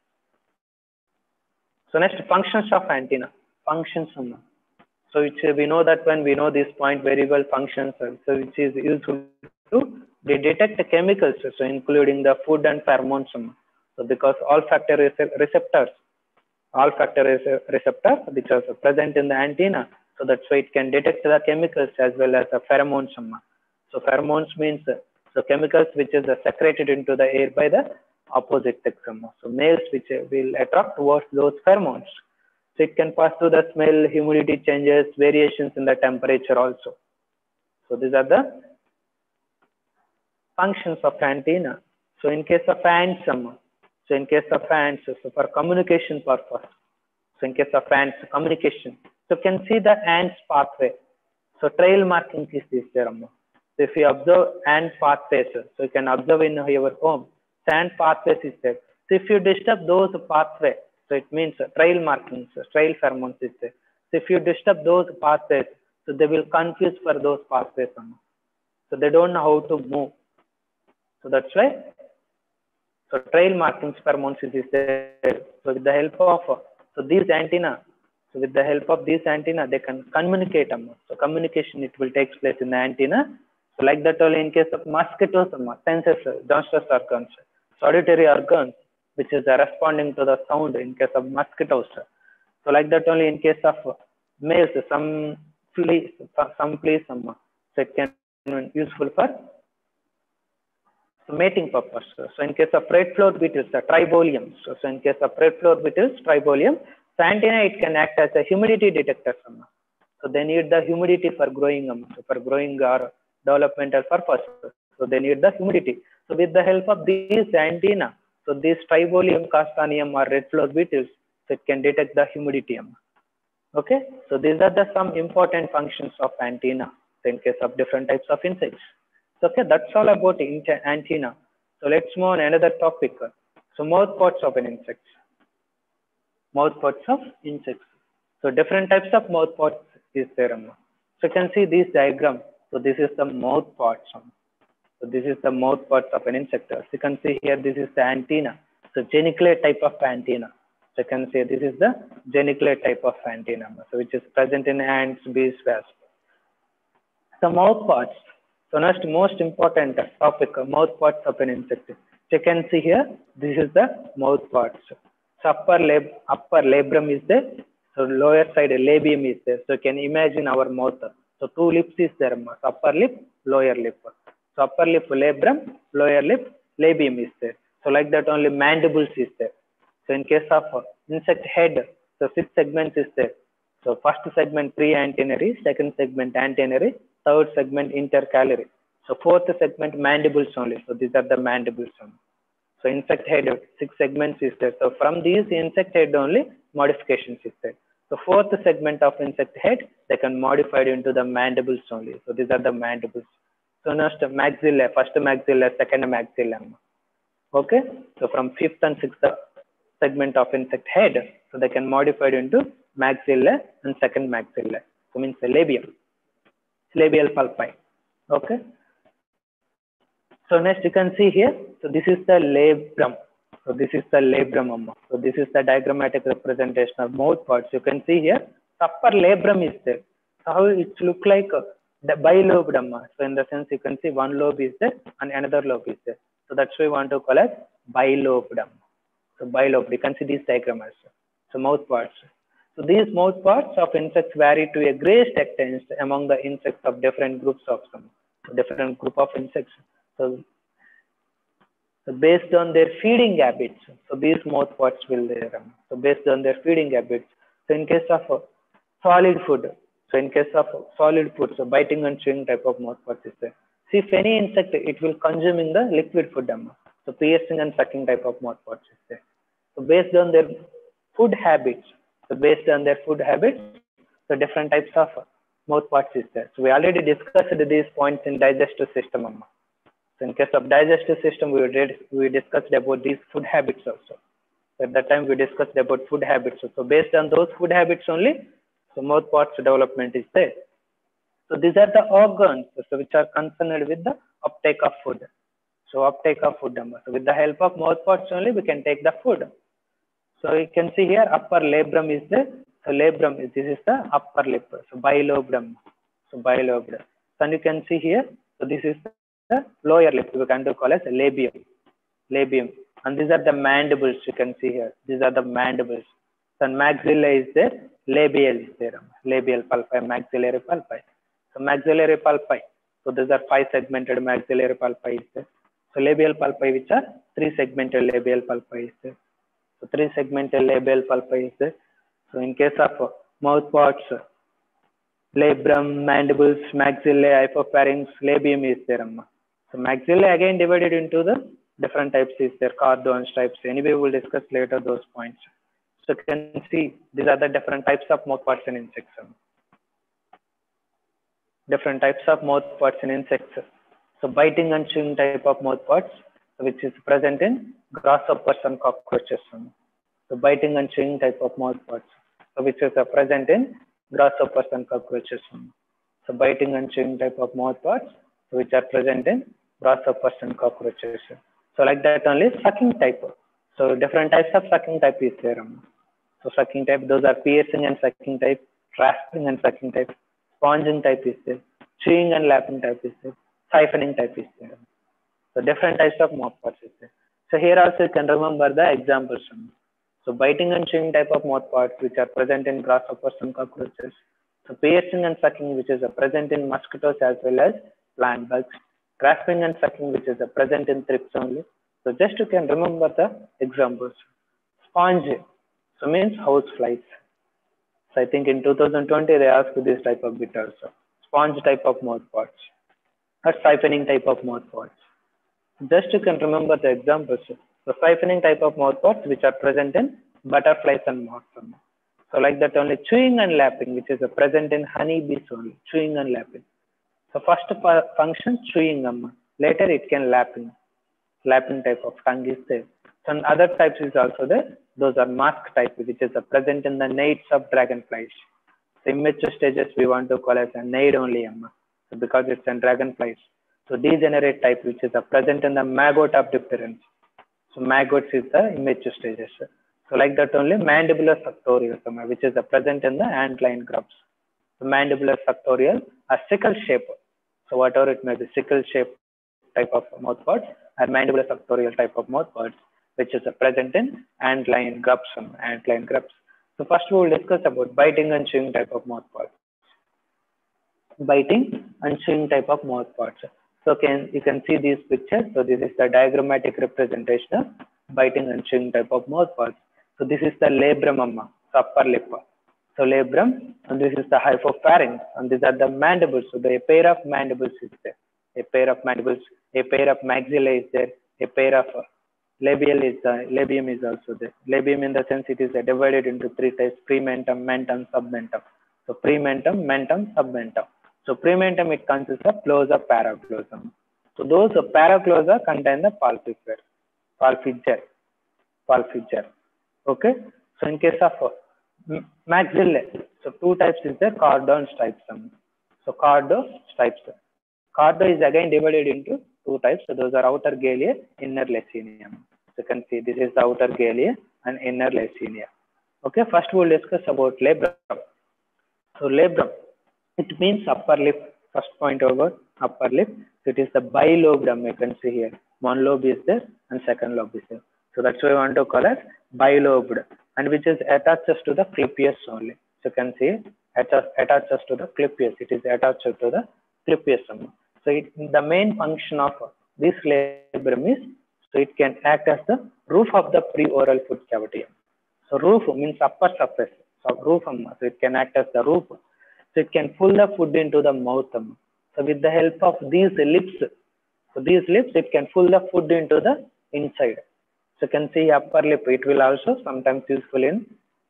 So next, functions of antenna. Functions. So which we know that when we know this point very well, functions. So which is useful to they detect the chemicals, so including the food and pheromones. So because olfactory receptors, olfactory receptors which are present in the antenna, so that's why it can detect the chemicals as well as the pheromones. So pheromones means so chemicals which is secreted into the air by the opposite sex. So males which will attract towards those pheromones. So it can pass through the smell, humidity changes, variations in the temperature also. So these are the functions of antenna. So in case of ants, so in case of ants, so for communication purpose. So in case of ants, communication. So you can see the ants pathway. So trail markings is this there. So if you observe ant pathways, so you can observe in your home, ant pathways is there. So if you disturb those pathways, so it means trail markings, trail pheromones is there. So if you disturb those pathways, so they will confuse for those pathways. So they don't know how to move. So that's why, so trail markings pheromones is there. So with the help of, so these antenna, so with the help of these antenna, they can communicate. So communication, it will take place in the antenna. So like that only in case of mosquitoes, senses, Johnston's organs, so auditory organs, which is responding to the sound in case of mosquitoes. So like that only in case of males, some fleas, some fleas, so it can be useful for mating purpose. So in case of red flower beetles, the tribolium. So, so in case of red flower beetles, tribolium, so antenna it can act as a humidity detector. So they need the humidity for growing, so for growing or developmental purpose. So they need the humidity. So with the help of these antenna, so these tribolium, castaneum or red flower beetles, so it can detect the humidity. Okay, so these are the some important functions of antenna in case of different types of insects. So, okay, that's all about antenna. So let's move on another topic. So mouth parts of an insect. Mouth parts of insects. So different types of mouth parts is there. So you can see this diagram. So this is the mouth parts. So this is the mouth parts of an insect. As you can see here, this is the antenna. So geniculate type of antenna. So you can see this is the geniculate type of antenna, so which is present in ants, bees, wasps. The mouth parts. So next most important topic, mouth parts of an insect. So you can see here, this is the mouth parts. So upper lab, upper labrum is there. So lower side labium is there. So you can imagine our mouth. So two lips is there. So upper lip, lower lip. So upper lip labrum, lower lip labium is there. So like that only mandibles is there. So in case of insect head, so six segments is there. So first segment pre-antennary, second segment antennary, third segment intercalary. So fourth segment mandibles only. So these are the mandibles only. So insect head, six segments is there. So from these insect head only modifications is there. So fourth segment of insect head, they can modify it into the mandibles only. So these are the mandibles. So next maxilla, first maxilla, second maxilla. Okay. So from fifth and sixth segment of insect head, so they can modify it into maxilla and second maxilla. So means the labium, labial pulpi. Okay. So next you can see here, so this is the labrum. So this is the labrum. So this is the diagrammatic representation of mouth parts. You can see here, upper labrum is there. So how it look like the bilobed. So in the sense you can see one lobe is there and another lobe is there. So that's why we want to call it bilobed. So bilobed, you can see this diagram also. So mouth parts. So these mouth parts of insects vary to a great extent among the insects of different groups of some different group of insects. So, so based on their feeding habits, so these mouth parts will there. So based on their feeding habits. So in case of uh, solid food, so in case of solid food, so biting and chewing type of mouth parts is there. See if any insect, it will consuming the liquid food. So piercing and sucking type of mouth parts is there. So based on their food habits, so based on their food habits, so different types of mouth parts is there. So we already discussed these points in digestive system. So in case of digestive system, we did we discussed about these food habits also. So at that time we discussed about food habits. So based on those food habits only, so mouth parts development is there. So these are the organs so which are concerned with the uptake of food. So uptake of food. So with the help of mouth parts only, we can take the food. So you can see here upper labrum is there. So labrum is this is the upper lip. So bilobed. So bilobed. So and you can see here. So this is the lower lip. We can call as labium. Labium. And these are the mandibles. You can see here. These are the mandibles. So maxilla is there. Labial is there. Labial pulpi, maxillary pulpi. So maxillary pulpi. So these are five segmented maxillary pulpi is there. So labial pulpi, which are three segmented labial pulpi is there. So three segmented labial pulpi is there. So in case of mouth parts, labrum, mandibles, maxillae, hypopharynx, labium is there. So maxillae again divided into the different types is there, chordae types. Anyway, we will discuss later those points. So you can see these are the different types of mouth parts in insects. Different types of mouth parts in insects. So biting and chewing type of mouth parts, which is present in grasshoppers and cockroaches. So biting and chewing type of mouth parts, so which is present in grasshoppers and cockroaches. So biting and chewing type of mouth parts, which are present in grasshoppers and cockroaches. So like that only sucking type. So different types of sucking type is there. So sucking type, those are piercing and sucking type, rasping and sucking type, sponging type is there, chewing and lapping type is there, siphoning type is there. So different types of mouth parts is there. So here also you can remember the examples. So biting and chewing type of mouth parts which are present in grasshoppers and cockroaches. So piercing and sucking which is present in mosquitoes as well as plant bugs. Grasping and sucking which is present in thrips only. So just you can remember the examples. Sponge, so means house flies. So I think in two thousand twenty they asked this type of bit also. Sponge type of mouth parts or siphoning type of mouth parts. Just you can remember the examples. So siphoning type of mouth parts which are present in butterflies and moths. So like that only chewing and lapping which is present in honeybees only. Chewing and lapping. So first function chewing, um, later it can lapping. Lapping type of tongue is there. So other types is also there. Those are mask type which is present in the nates of dragonflies. So immature stages we want to call as a nade only. Um. So because it's a dragonflies. So degenerate type, which is a present in the maggot of difference. So maggots is the immature stages. So like that only mandibular suctorial, which is the present in the antlion grubs. The mandibular suctorial are sickle shape. So whatever it may be, sickle shape type of mouth parts or mandibular suctorial type of mouth parts, which is present in antlion grubs. Antlion grubs. So first we will discuss about biting and chewing type of mouth parts. Biting and chewing type of mouth parts. So can you can see these pictures. So this is the diagrammatic representation of biting and chewing type of mouth parts. So this is the labrum, amma, upper lip. So labrum, and this is the hypopharynx, and these are the mandibles. So the a pair of mandibles is there. A pair of mandibles, a pair of maxillae is there. A pair of labial is the labium is also there. Labium in the sense it is divided into three types: prementum, mentum, submentum. So prementum, mentum, submentum. So prementum it consists of closa, paraclosa. So those paraclosa contain the pulpifer, pulpiger, pulpiger. Okay. So in case of maxillae, so two types is there: cardo and stipes. So cardo, stipes. Cardo is again divided into two types. So those are outer galea, inner lacinium. So you can see this is the outer galea and inner lacinia. Okay. First we will discuss about labrum. So labrum, it means upper lip. First point over upper lip. So it is the bilobed. You can see here. One lobe is there and second lobe is there. So that's why I want to call it bilobed, and which is attaches to the clypeus only. So you can see attaches to the clypeus. It is attached to the clypeus. So it, the main function of this labrum is, so it can act as the roof of the preoral food cavity. So roof means upper surface. So roof, so it can act as the roof. So it can pull the food into the mouth. So with the help of these lips, so these lips, it can pull the food into the inside. So you can see upper lip, it will also sometimes useful in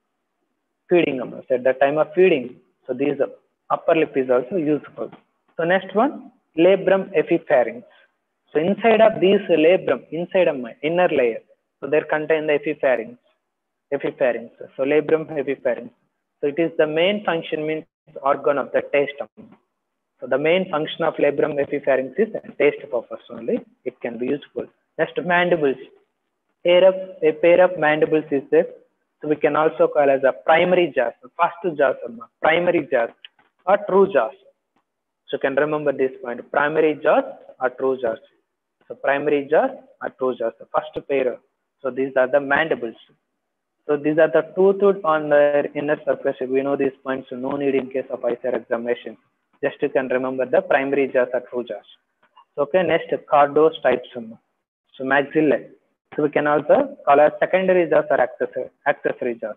feeding. So at the time of feeding, so these upper lip is also useful. So next one, labrum epipharynx. So inside of these labrum, inside of my inner layer, so there contain the epipharynx. Epipharynx. So labrum epipharynx. So it is the main function means organ of the taste. So the main function of labrum epipharynx is taste purpose only. It can be useful. Next, mandibles. Pair of, a pair of mandibles is there. So we can also call as a primary jaws, first jaws, primary jaws or true jaws. So you can remember this point: primary jaws or true jaws. So primary jaws or true jaws. The first pair. So these are the mandibles. So these are the toothed on the inner surface. We know these points, so no need in case of eyesight examination. Just you can remember the primary jaws or true jaws. So okay, next cardo, stipes. So maxillae. So we can also call as secondary jaws or accessory, accessory jaws.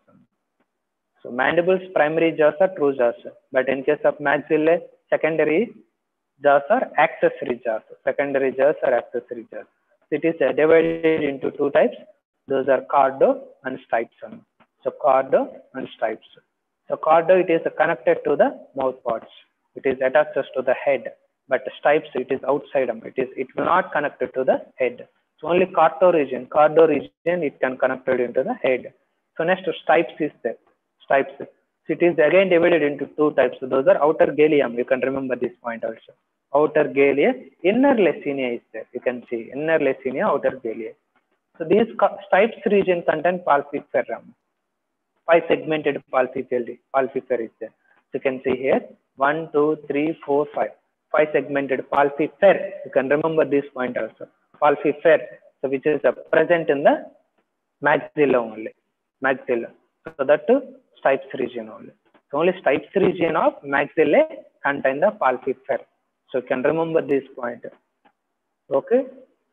So mandibles, primary jaws are true jaws, but in case of maxillae, secondary jaws are accessory jaws. Secondary jaws are accessory jaws. So it is uh, divided into two types. Those are cardo and stipes. So cardo and stipes. So cardo, it is connected to the mouth parts. It is attached to the head, but stipes, it is outside. It is it will not connected to the head. So only cardo region, cardo region, it can connected into the head. So next, stipes is there. Stipes. So it is again divided into two types. So those are outer galeum. You can remember this point also. Outer galea, inner lacinia is there. You can see inner lacinia, outer galea. So these stipes region contain pulpifer. Five segmented pulpifer, pulpifer is there. So you can see here one, two, three, four, five. Five segmented pulpifer. You can remember this point also. Pulpifer, so which is uh, present in the maxilla only. Maxilla. So that too, stipes region only. So only stipes region of maxillae contain the pulpifer. So you can remember this point. Okay.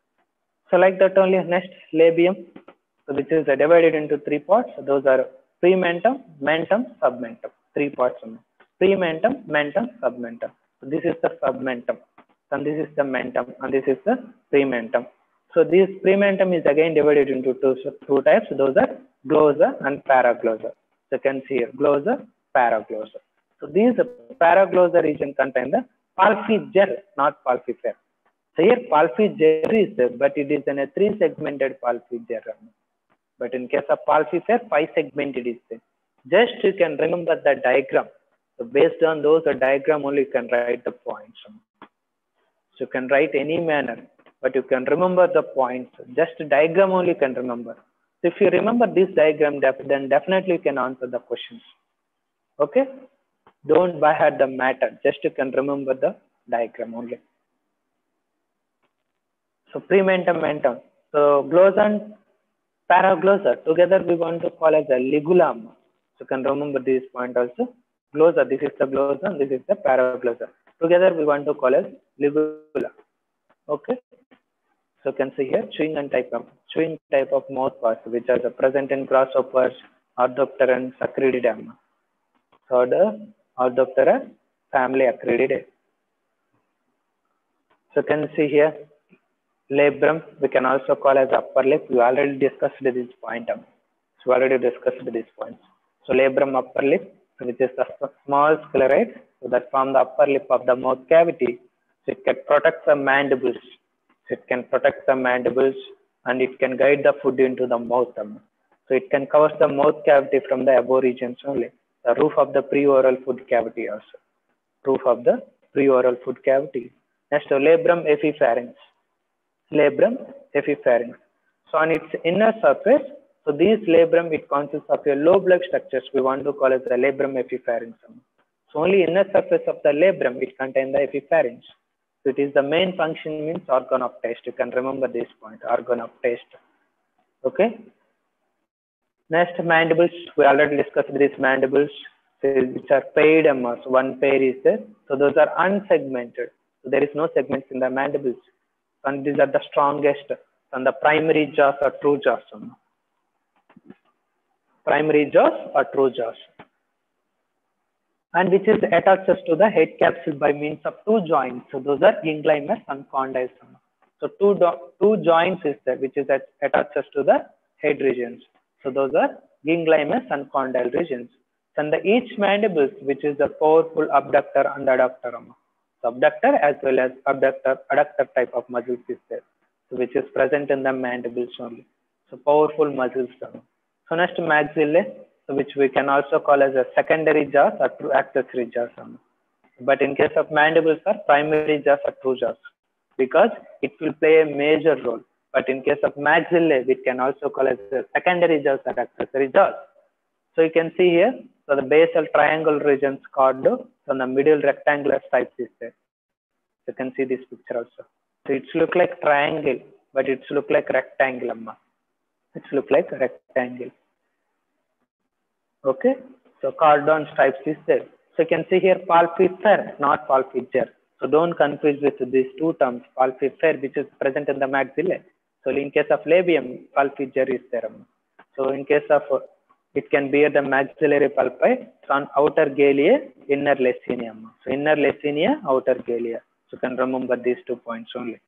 So like that only. Next, labium, so which is uh, divided into three parts. So those are prementum, mentum, submentum. Three parts only. Prementum, mentum, submentum. So this is the submentum, and this is the mentum, and this is the prementum. So this prementum is again divided into two, two types. Those are glossa and paraglossa. So you can see here, glossa, paraglossa. So these paraglossa region contain the pulpiger, not pulpifer. So here pulpiger is there, but it is in a three segmented pulpiger. But in case of pulpifer, five segmented is there. Just you can remember the diagram. So based on those, a diagram only you can write the points. So you can write any manner, but you can remember the points. Just a diagram only you can remember. So if you remember this diagram, then definitely you can answer the questions. Okay? Don't by heart the matter. Just you can remember the diagram only. So prementum, mentum. So glossa and paraglossa. Together we want to call as a ligula. So you can remember this point also. Glossa, this is the glossa, and this is the paraglossa. Together we want to call as ligula. Okay. So you can see here chewing and type of chewing type of mouth parts which are the present in grasshoppers, Orthoptera and Acrididae. So the Orthoptera family Acrididae. So you can see here labrum we can also call as upper lip. We already discussed this point. So we already discussed this point. So labrum upper lip, which is the small sclerites so that form the upper lip of the mouth cavity. So it can protect the mandibles. So it can protect the mandibles and it can guide the food into the mouth. So it can cover the mouth cavity from the above regions only. The roof of the preoral food cavity also. Roof of the preoral food cavity. Next, labrum epipharynx. Labrum epipharynx. So on its inner surface, so these labrum, it consists of a lobe-like structures we want to call as the labrum epipharynx. So only inner surface of the labrum, it contains the epipharynx. So it is the main function means organ of taste. You can remember this point, organ of taste. Okay. Next, mandibles. We already discussed these mandibles, which are paired. So one pair is there. So those are unsegmented. So there is no segments in the mandibles. And these are the strongest. And the primary jaws are true jaws. Primary jaws are true jaws. And which is attaches to the head capsule by means of two joints. So those are ginglymus and condyles. So two, two joints is there, which is attaches to the head regions. So those are ginglymus and condyle regions. And the each mandibles, which is the powerful abductor and adductor. So abductor as well as abductor, adductor type of muscles is there. So which is present in the mandibles only. So powerful muscles. So next maxillae, so which we can also call as a secondary jaws or true accessory jaws. But in case of mandibles are primary jaws or true jaws because it will play a major role. But in case of maxillae, we can also call as a secondary jaws or accessory jaws. So you can see here, so the basal triangle regions called, so the middle rectangular stripes is there. So you can see this picture also. So it's look like triangle, but it's look like rectangle. It's look like rectangle. Okay, so cordon stripes is there. So you can see here palpifera, not palpifera. So don't confuse with these two terms, palpifera, which is present in the maxillae. So in case of labium, palpifera is there. So in case of, it can bear the maxillary pulpi, so on outer galea, inner lacinium. So inner lacinium, outer galea. So you can remember these two points only.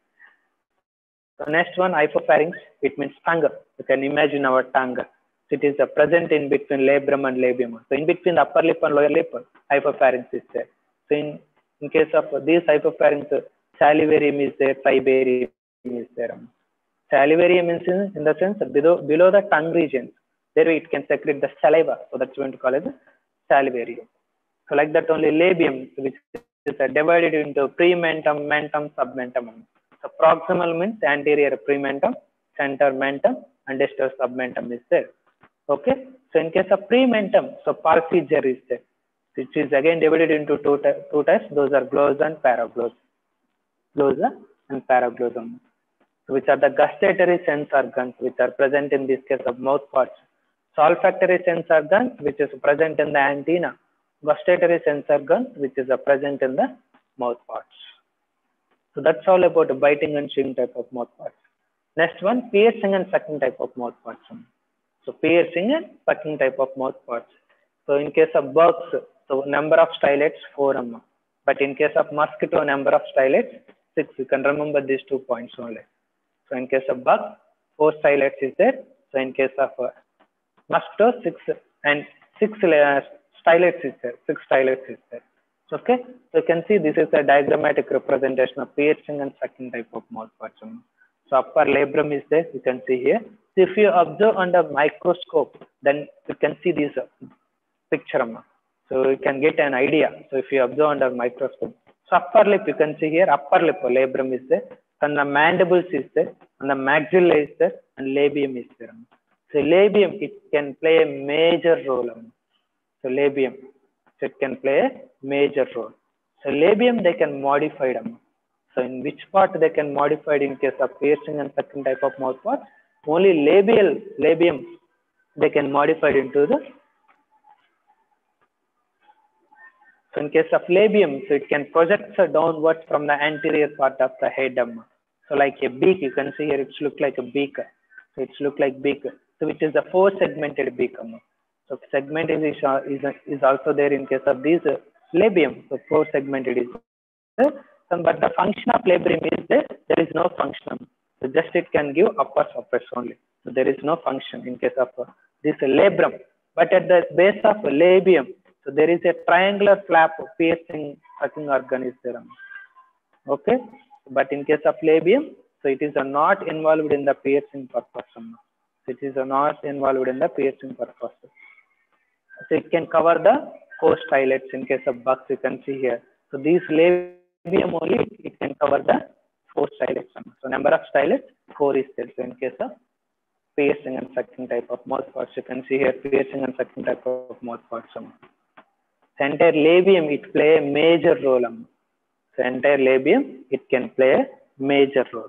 So next one, hypopharynx, it means tongue. You can imagine our tongue. It is uh, present in between labrum and labium. So in between the upper lip and lower lip, hypopharynx is there. So in, in case of uh, these hypopharynx, salivarium is there, fibarium is there. Salivarium means in, in the sense below, below the tongue region, there it can secrete the saliva. So that's what we call it salivarium. So like that only labium, which is uh, divided into prementum, mentum, submentum. So proximal means anterior prementum, center mentum, and distal submentum is there. Okay, so in case of prementum, so palpifera is there, which is again divided into two, two types. Those are glossa and paraglossa. Glossa and paraglossa, so which are the gustatory sense organs, which are present in this case of mouth parts. So olfactory sense organs, which is present in the antenna. Gustatory sense organs, which is present in the mouth parts. So that's all about the biting and chewing type of mouth parts. Next one, piercing and sucking type of mouth parts. So piercing and sucking type of mouth parts. So in case of bugs, so number of stylets, four. But in case of mosquito, number of stylets, six. You can remember these two points only. So in case of bug, four stylets is there. So in case of uh, mosquito, six and six uh, stylets is there. Six stylets is there. Okay. So you can see this is a diagrammatic representation of piercing and sucking type of mouth parts. So upper labrum is there, you can see here. So if you observe under microscope, then you can see this picture. So you can get an idea. So if you observe under microscope, so upper lip, you can see here, upper lip, labrum is there, and the mandibles is there, and the maxilla is there, and labium is there. So labium, it can play a major role. So labium, so it can play a major role. So labium, they can modify them. So in which part they can modify it in case of piercing and second type of mouth parts? Only labial, labium, they can modify it into the. So in case of labium, so it can project downwards from the anterior part of the head. So like a beak, you can see here, it's look like a beak. So it's look like beak. So which is the four segmented beak. So segmented is, is, is also there in case of these uh, labium. So four segmented is there. So, but the function of labium is there, there is no function. So just it can give upper suppress only. So there is no function in case of uh, this labrum. But at the base of labium, so there is a triangular flap piercing sucking organ is there. Okay. But in case of labium, so it is not involved in the piercing purpose. It is not involved in the piercing purpose. So it can cover the four stylets in case of bugs, you can see here. So these labium only, it can cover the four stylets. So number of stylets, four is there. So in case of piercing and sucking type of mouth parts, you can see here piercing and sucking type of mouth parts. So entire labium, it play a major role. So entire labium, it can play a major role.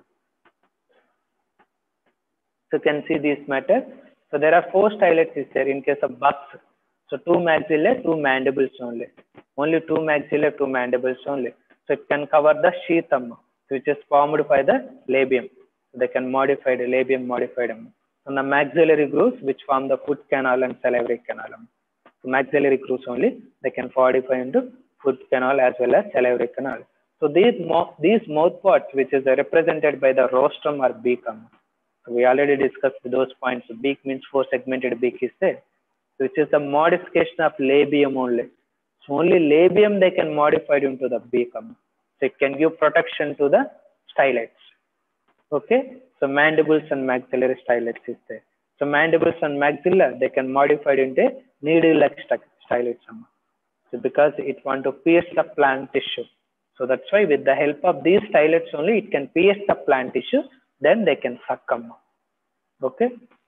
So you can see these matters. So there are four stylets is there in case of bugs. So two maxilla, two mandibles only. Only two maxilla, two mandibles only. So it can cover the sheathum, which is formed by the labium. So they can modify the labium modified. And the maxillary grooves, which form the foot canal and salivary canal. So maxillary grooves only, they can modify into foot canal as well as salivary canal. So these, these mouth parts, which is represented by the rostrum or beak. So we already discussed those points. Beak means four segmented beak is there, which is the modification of labium only. So only labium they can modify it into the beak. So it can give protection to the stylets. Okay. So mandibles and maxillary stylets is there. So mandibles and maxilla, they can modify it into needle-like stylets. So because it want to pierce the plant tissue. So that's why with the help of these stylets only, it can pierce the plant tissue, then they can suck them. Okay.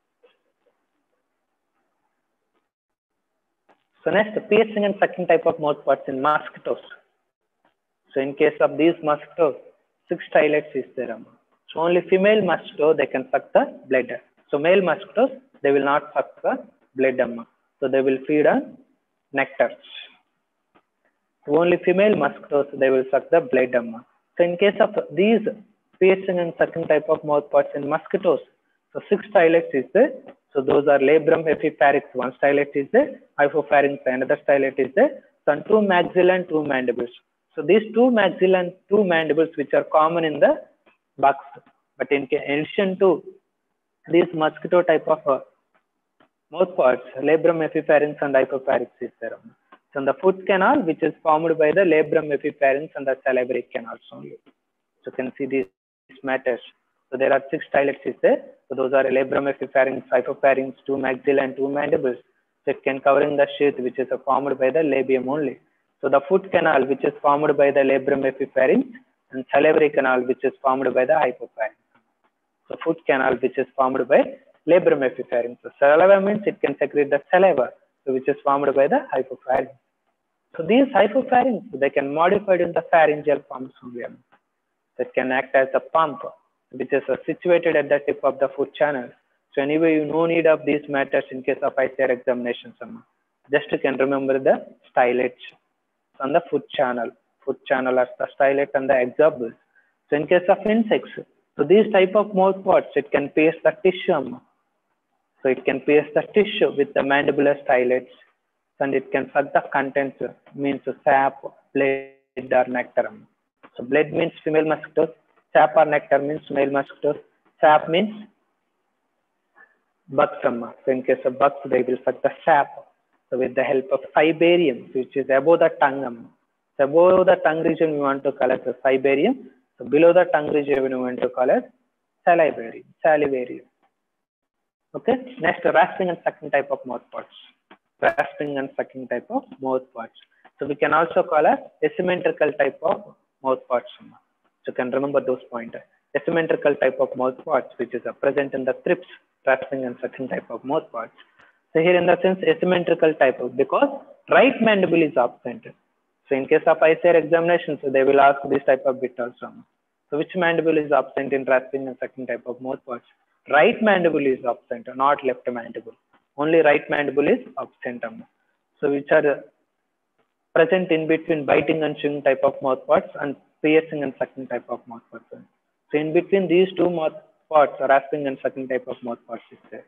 So next, piercing and sucking type of mouth parts in mosquitoes. So in case of these mosquitoes, six stylets is there. So only female mosquito, they can suck the blood. So male mosquitoes, they will not suck the blood. So they will feed on nectars. So only female mosquitoes, they will suck the blood. So in case of these piercing and sucking type of mouth parts in mosquitoes, so six stylets is there. So those are labrum epipharynx, one stylet is there, hypopharynx, another stylet is there, so and two maxilla and two mandibles. So these two maxilla and two mandibles, which are common in the bugs, but in addition to these mosquito type of uh, mouth parts, labrum epipharynx and hypopharynx is there. So in the foot canal, which is formed by the labrum epipharynx and the salivary canals only. So you can see these matters. So there are six stylets is there. So those are labrum epipharynx, hypopharynx, two maxilla and two mandibles. So it can cover in the sheath, which is formed by the labium only. So the foot canal, which is formed by the labrum epipharynx, and salivary canal, which is formed by the hypopharynx. So foot canal, which is formed by labrum epipharynx. So saliva means it can secrete the saliva, so which is formed by the hypopharynx. So these hypopharynx, they can modify in the pharyngeal forms only. That can act as a pump, which is uh, situated at the tip of the foot channel. So anyway, you no need of these matters in case of I C R examination. Just you can remember the stylets on the foot channel. Foot channel as the stylet and the examples. So in case of insects, so these type of mouth parts, it can pierce the tissue. So it can pierce the tissue with the mandibular stylets, and it can suck the contents, means sap, blood or nectar. So blood means female mosquitoes, sap or nectar means male mosquitoes, sap means bugs. So in case of bugs, they will suck the sap. So with the help of cibarium, which is above the tongue. So above the tongue region, we want to call it the cibarium. So below the tongue region, we want to call it salivarium. salivarium. Okay. Next, rasping and sucking type of mouth parts. rasping and sucking type of mouth parts. So we can also call as asymmetrical type of mouth parts. So you can remember those pointers. Asymmetrical type of mouth parts, which is present in the thrips, rasping and sucking type of mouth parts. So here in the sense asymmetrical type of, because right mandible is absent. So in case of I C A R examination, so they will ask this type of bit also. So which mandible is absent in rasping and sucking type of mouth parts? Right mandible is absent, not left mandible. Only right mandible is absent. So which are present in between biting and chewing type of mouth parts and piercing and sucking type of mouth parts. So in between these two mouth parts, rasping and sucking type of mouth parts is there.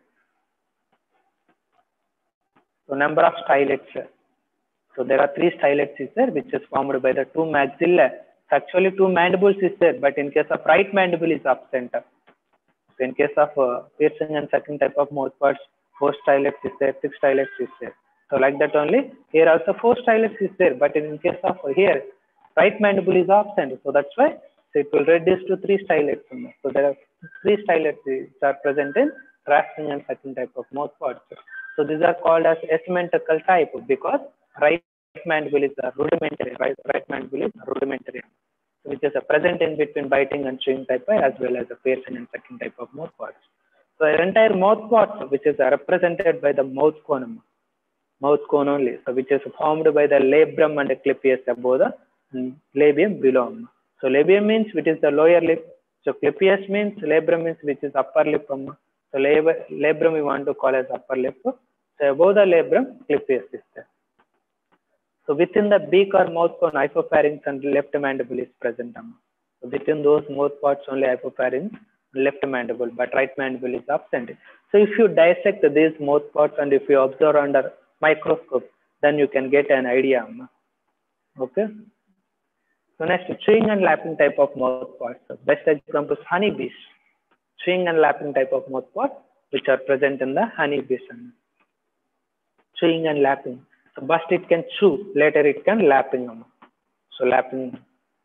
So number of stylets. So there are three stylets is there, which is formed by the two maxilla. So actually two mandibles is there, but in case of right mandible is absent. So in case of uh, piercing and sucking type of mouth parts, four stylets is there, six stylets is there. So like that only, here also four stylets is there, but in case of uh, here, right mandible is absent. So that's why so it will reduce to three stylets. So there are three stylets which are present in rasping and sucking type of mouth parts. So these are called as asymmetrical type because right mandible is a rudimentary, right, right mandible is rudimentary, which is a present in between biting and chewing type as well as a piercing and sucking type of mouth parts. So the entire mouth parts, which is represented by the mouth cone, mouth cone only, so which is formed by the labrum and the clypeus above the labium below. So labium means which is the lower lip. So clypeus means labrum means which is upper lip. So labrum we want to call as upper lip. So above the labrum, clypeus is there. So within the beak or mouth cone, hypopharynx and left mandible is present. So within those mouth parts only hypopharynx, left mandible, but right mandible is absent. So if you dissect these mouth parts and if you observe under microscope, then you can get an idea. Okay. So next, chewing and lapping type of mouth parts. So best example is honeybees. Chewing and lapping type of mouth parts, which are present in the honeybees. Chewing and lapping. So first it can chew, later it can lapping. So lapping.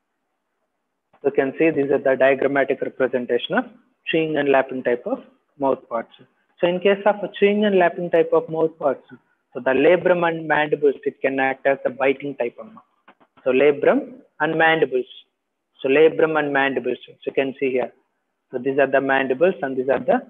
You can see these are the diagrammatic representation of chewing and lapping type of mouth parts. So in case of chewing and lapping type of mouth parts, so the labrum and mandibles, it can act as a biting type of mouth. So labrum and mandibles. So labrum and mandibles, so you can see here. So these are the mandibles and these are the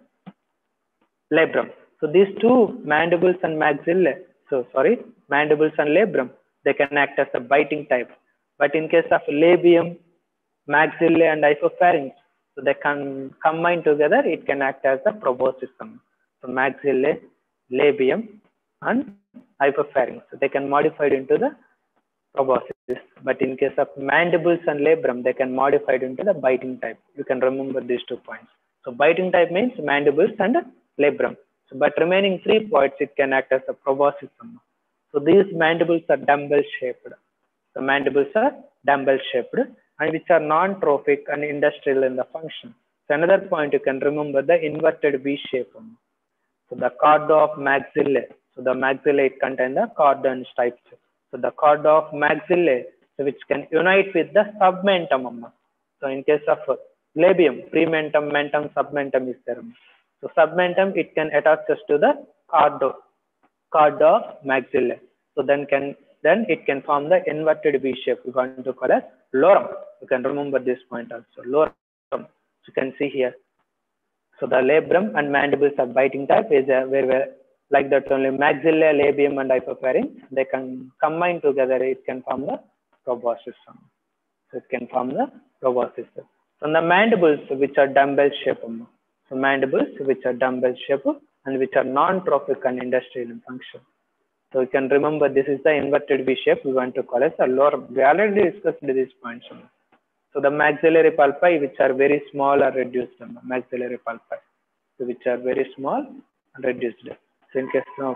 labrum. So these two mandibles and maxillae, so sorry, mandibles and labrum, they can act as a biting type. But in case of labium, maxillae and hypopharynx, so they can combine together, it can act as a proboscis. So maxillae, labium and hypopharynx, so they can modify it into the proboscis. But in case of mandibles and labrum, they can modify it into the biting type. You can remember these two points. So biting type means mandibles and labrum. So, but remaining three points, it can act as a proboscis. So these mandibles are dumbbell shaped. The mandibles are dumbbell shaped and which are non-trophic and industrial in the function. So another point you can remember the inverted V shape. So the chorda of maxillae. So the maxillae it contains the chorda and stipes. So the chorda of maxillae, so which can unite with the submentum. So in case of labium, prementum, mentum, submentum is there. So submentum it can attach just to the chorda, chorda of maxillae. So then can then it can form the inverted V shape. We want to call as lorem. You can remember this point also. Lorem. So you can see here. So the labrum and mandibles are biting type is a where, where like that only maxillae, labium and hypopharynx, they can combine together, it can form the proboscis. So it can form the proboscis. So the mandibles which are dumbbell shape. So mandibles which are dumbbell shape and which are non-trophic and industrial in function. So you can remember this is the inverted V shape we want to call as a lorem. We already discussed these points. So the maxillary pulpi which are very small are reduced. Maxillary pulpi, so which are very small and reduced. So in case of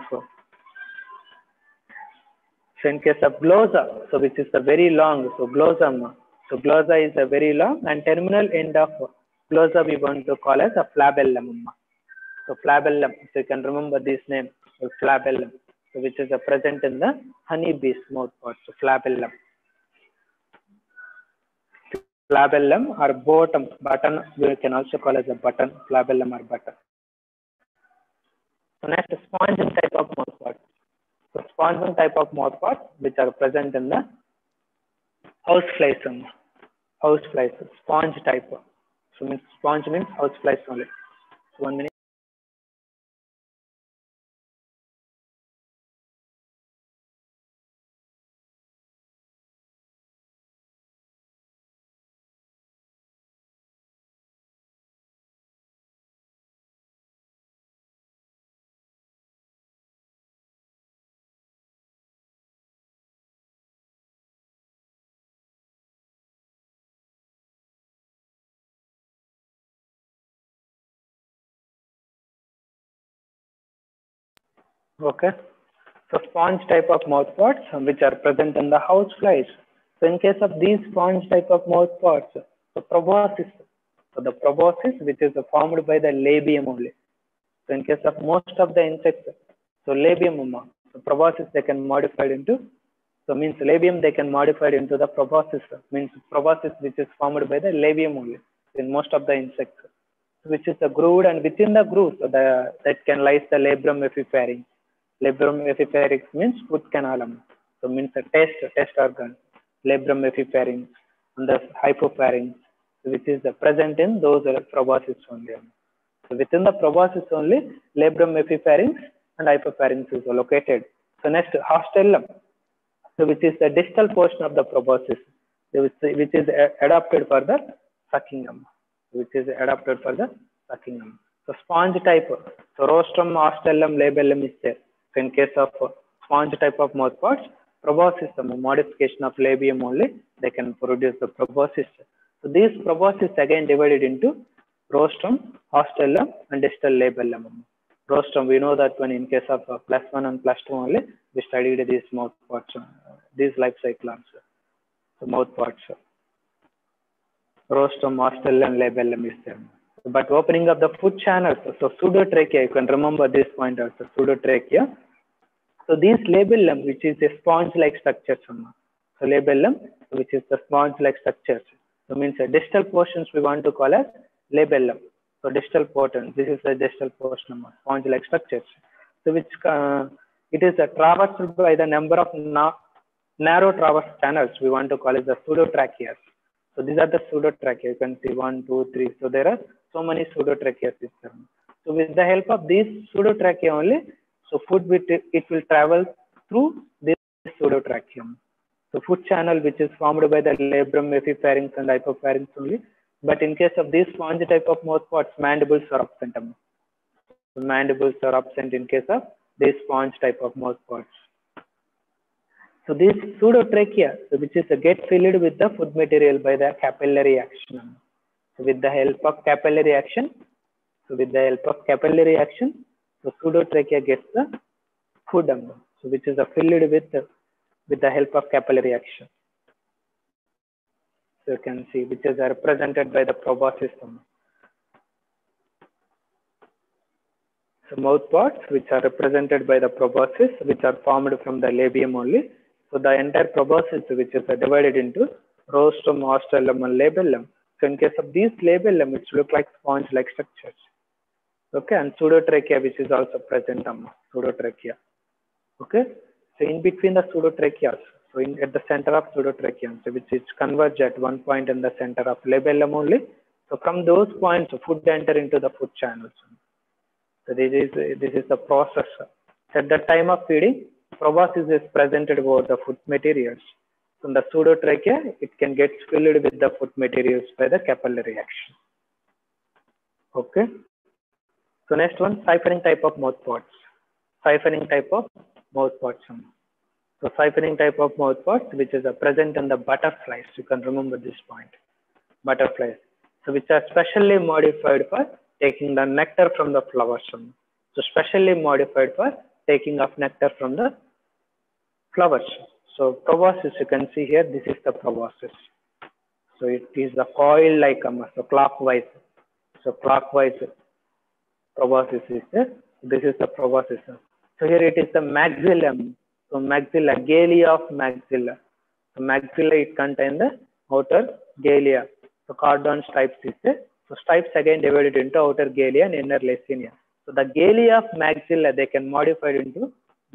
so in case of glossa, so which is a very long, so glossum. So glossa is a very long and terminal end of glossa we want to call as a flabellum. So flabellum, so you can remember this name, so flabellum, so which is a present in the honeybee's mouth part. So flabellum. Flabellum or bottom, button, we can also call as a button, flabellum or button. So next, sponge type of mouth part. So spongin type of mouthparts which are present in the houseflies. Houseflies, sponge type. So means sponge means houseflies only. So one minute. Okay. So sponge type of mouthparts which are present in the houseflies. So in case of these sponge type of mouthparts, the proboscis. So the proboscis which is formed by the labium only. So in case of most of the insects, so labium, so proboscis they can modify into, so means labium they can modify into the proboscis, means proboscis which is formed by the labium only in most of the insects, which is the grooved, and within the groove, so the that can lies the labrum epipharynx. Labrum epipharynx means foot canal, so means a taste taste organ. Labrum epipharynx and the hypopharynx, which is present in those proboscis only. So within the proboscis only, labrum epipharynx and hypopharynx is located. So next, hastellum, so which is the distal portion of the proboscis, which, which is adapted for the sucking, which is adapted for the sucking. So sponge type, so rostrum, hastellum, labellum is there. So in case of sponge type of mouthparts, proboscis, the modification of labium only, they can produce the proboscis. So these proboscis again divided into rostrum, hastellum, and distal labellum. Rostrum, we know that when in case of uh, plus one and plus two only, we studied these mouthparts, uh, these life cycle answer. So mouthparts, uh, rostrum, hastellum, labellum is there. But opening of the food channels, so pseudotrachea, you can remember this point also, pseudotrachea. So these labellum, which is a sponge-like structure, so labellum, which is the sponge-like structure. So means the distal portions we want to call as labellum. So distal portion, this is the distal portion of sponge-like structures. So which uh, it is uh, traversed by the number of na narrow traverse channels we want to call as the pseudotracheas. So these are the pseudotrachea. You can see one, two, three. So there are so many pseudotracheas. So with the help of these pseudotrachea only, so food will it will travel through this pseudotracheum. So food channel which is formed by the labrum, epipharynx, and hypopharynx only. But in case of these sponge type of mouthparts, mandibles are absent. So mandibles are absent in case of this sponge type of mouthparts. So this pseudotrachea, so which is uh, get filled with the food material by the capillary action. So with the help of capillary action, so with the help of capillary action, so pseudotrachea gets the food, so which is uh, filled with uh, with the help of capillary action. So you can see which is uh, represented by the proboscis. So mouthparts which are represented by the proboscis, which are formed from the labium only. So the entire proboscis, which is uh, divided into rostrum, hastellum, and labellum. So in case of these labellum, it look like sponge-like structures. Okay, and pseudotrachea, which is also present on pseudotrachea. Okay, so in between the pseudotracheas, so in, at the center of pseudotrachea, so which is converge at one point in the center of labellum only. So from those points, so food enter into the food channels. So this is this is the process. So at the time of feeding, proboscis is presented over the food materials. From the pseudotrachea, it can get filled with the food materials by the capillary action. Okay. So next one, siphoning type of mouthparts. Siphoning type of mouthparts. So siphoning type of mouthparts, which is present in the butterflies. You can remember this point. Butterflies. So which are specially modified for taking the nectar from the flowers. So specially modified for taking of nectar from the flowers. So proboscis, you can see here, this is the proboscis. So it is the coil like um, so clockwise. So clockwise proboscis is there. This is the proboscis. So here it is the maxilla. So maxilla, galea of maxilla. So maxilla, it contains the outer galea. So cordon stripes is there. So stripes again divided into outer galea and inner lacinium. So the galea of maxilla, they can modify into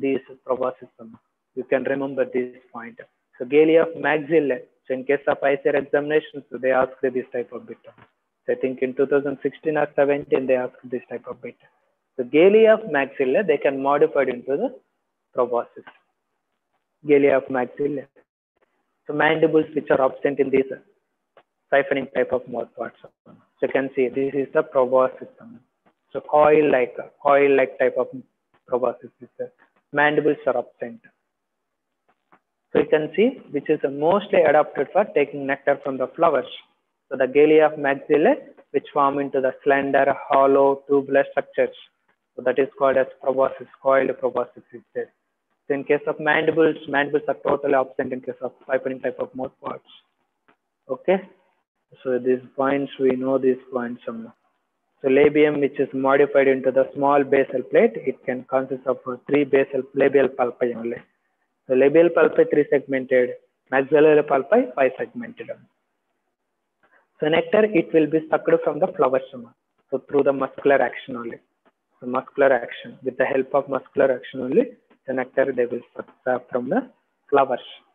these proboscis. You can remember this point. So Galea of maxilla. So in case of I C A R examinations, so they asked this type of bit. So I think in two thousand sixteen or seventeen they asked this type of bit. So Galea of maxilla, they can modify it into the proboscis. Galea of maxilla. So mandibles which are absent in these siphoning type of mouth parts. So you can see this is the proboscis. So coil-like, coil-like type of proboscis. Mandibles are absent. So you can see which is mostly adapted for taking nectar from the flowers. So the Galea of maxilla, which form into the slender, hollow, tubular structures. So that is called as proboscis, coiled proboscis is there. So in case of mandibles, mandibles are totally absent in case of siphoning type of mouth parts. Okay. So these points, we know these points. So labium, which is modified into the small basal plate, it can consist of three basal labial pulpi only. So labial pulpi three segmented, maxillary pulpi five segmented. So nectar, it will be sucked from the flowers. So through the muscular action only. So muscular action, with the help of muscular action only, the nectar they will suck from the flowers.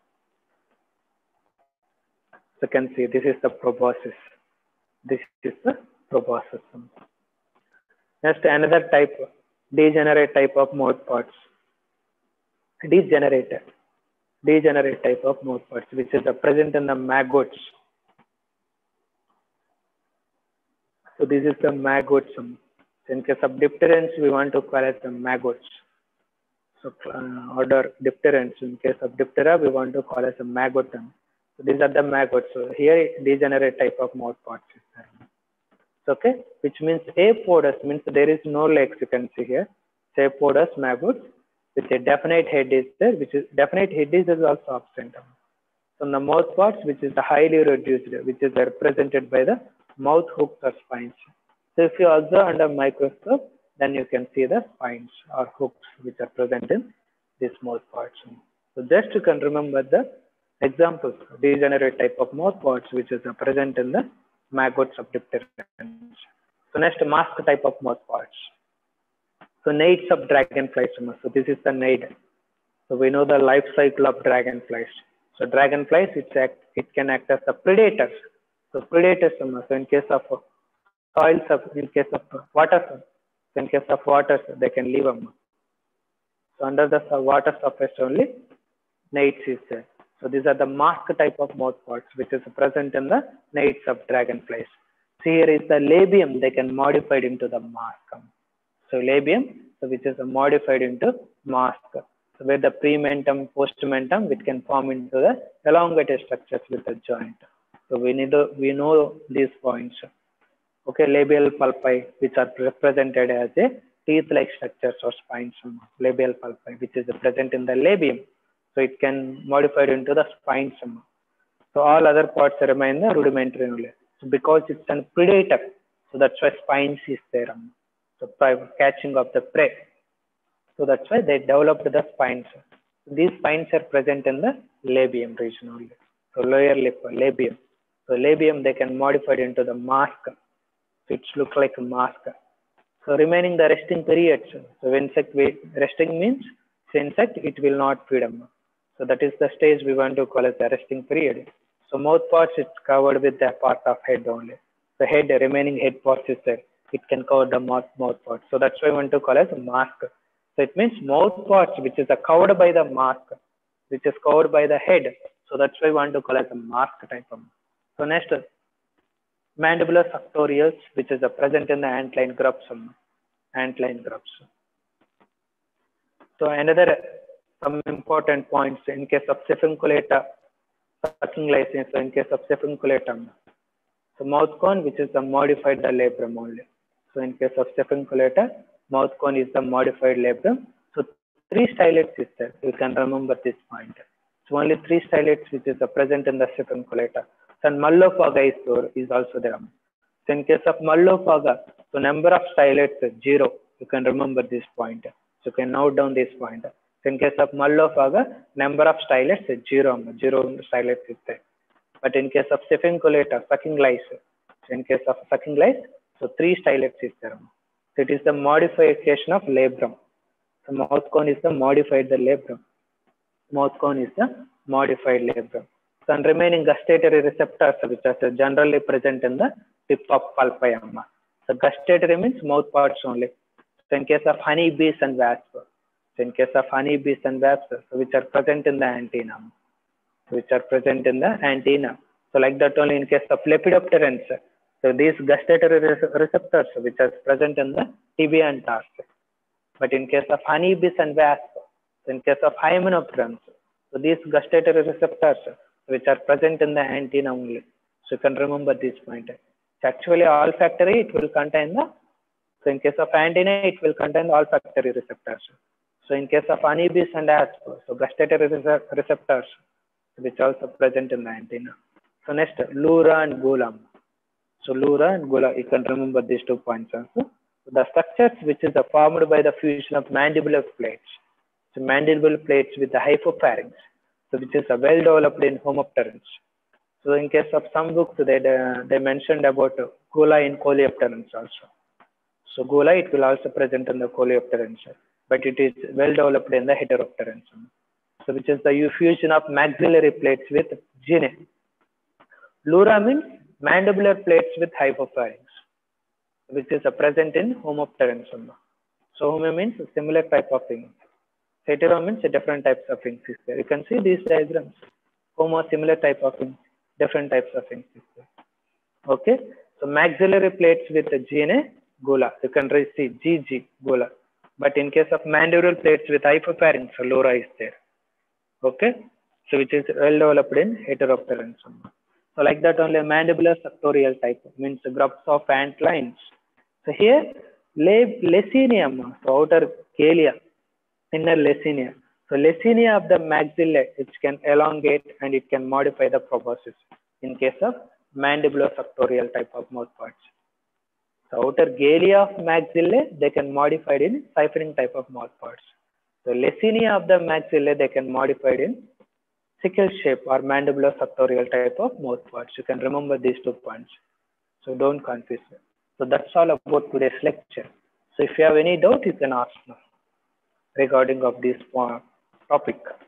So you can see this is the proboscis. This is the proboscis. Next, another type, degenerate type of mouth parts. Degenerate, degenerate type of mouth parts, which is present in the maggots. So this is the maggots. In case of dipterans, we want to call it the maggots. So uh, order dipterans. In case of diptera, we want to call it a maggotum. So these are the maggots. So here, degenerate type of mouth parts is there. So, okay, which means apodous means there is no legs. You can see here. Apodous maggots with a definite head is there, which is definite head is also absent. So the mouth parts, which is the highly reduced, which is represented by the mouth hooks or spines. So if you observe under microscope, then you can see the spines or hooks which are present in these mouth parts. So just you can remember the examples, degenerate type of mouth parts which is present in the maggots of dipterans. So next, mask type of mouth parts. So naids of dragonflies. So this is the naid. So we know the life cycle of dragonflies. So dragonflies, it's act, it can act as a predators. So predators. So in case of soil, in case of water, so in case of water, they can leave them. So under the water surface only, naids is there. So these are the mask type of mouth parts which is present in the naids of dragonflies. So here is the labium, they can modify it into the mask. So labium, so which is modified into mask. So where the prementum, postmentum, which can form into the elongated structures with the joint. So we need to, we know these points. Okay, labial pulpi, which are represented as a teeth-like structures or spines. Labial pulpi, which is present in the labium. So it can modify it into the spines. So all other parts remain the rudimentary only. So because it's a predator, so that's why spines is there. So catching of the prey. So that's why they developed the spines. These spines are present in the labium region only. So lower lip, labium. So labium, they can modify it into the mask. So it looks like a mask. So remaining the resting periods. So when insect resting means insect, it will not feed them. So that is the stage we want to call as the resting period. So mouth parts is covered with the part of head only. The head, the remaining head parts is there. It can cover the mouth, mouth parts. So that's why we want to call as a mask. So it means mouth parts which is covered by the mask, which is covered by the head. So that's why we want to call as a mask type of. So next, mandibular suctorials, which is present in the antline grubs. Antline grubs. So another some important points in case of Cephunculata, sucking license, so in case of Cephunculata. So mouth cone, which is the modified the labrum only. So in case of Cephunculata, mouth cone is the modified labrum. So three stylets is there. You can remember this point. So only three stylets which is present in the Cephunculata. So Mullophaga is, is also there. So in case of Mullophaga, so number of stylets is zero. You can remember this point. So you can note down this point. So in case of Mullophaga, number of stylets is zero. Zero stylets is there. But in case of Cephunculata, sucking lice, so in case of sucking lice, so three stylets is there. So it is the modification of labrum. So mouth cone is the modified the labrum. Mouth cone is the modified labrum. So and remaining gustatory receptors, which are generally present in the tip of pulpi. So gustatory means mouth parts only. So in case of honeybees and wasps, so in case of honeybees and wasps, so which are present in the antenna, which are present in the antenna. So like that only in case of lepidopterans, so these gustatory receptors which are present in the tibia and tarsus. But in case of honeybees and wasps, so in case of hymenopterans, so these gustatory receptors which are present in the antenna only. So you can remember this point. So actually olfactory it will contain the, so in case of antenna it will contain the olfactory receptors. So in case of honeybees and wasps, so gustatory receptors which also present in the antenna. So next, Lura and Gula. So Lura and Gula, you can remember these two points also. So the structures which is formed by the fusion of mandibular plates. So mandibular plates with the hypopharynx, so which is a well developed in homopterans. So in case of some books, they, they mentioned about Gula in coleopterans also. So Gula, it will also present in the coleopterans, but it is well developed in the heteropterans. So which is the fusion of maxillary plates with gene. Lura means mandibular plates with hypopharynx, which is present in homopterans. So homo means a similar type of thing. Hetero means a different types of things. You can see these diagrams. Homo similar type of things, different types of things. Okay. So maxillary plates with the gene, Gula. You can see G G, Gula. But in case of mandibular plates with hypopharynx, Lura is there. Okay, so which is well developed in heteropterans. So like that only mandibular suctorial type means grubs of ant lines. So here lacinium, so outer galea, inner lacinium. So lacinium of the maxillae which can elongate and it can modify the proboscis in case of mandibular suctorial type of mouth parts. So outer galea of maxillae they can modify it in ciphering type of mouth parts. So lacinium of the maxillae they can modify it in sickle shape or mandibular suctorial type of mouth parts. You can remember these two points. So don't confuse them. So that's all about today's lecture. So if you have any doubt, you can ask now regarding of this topic.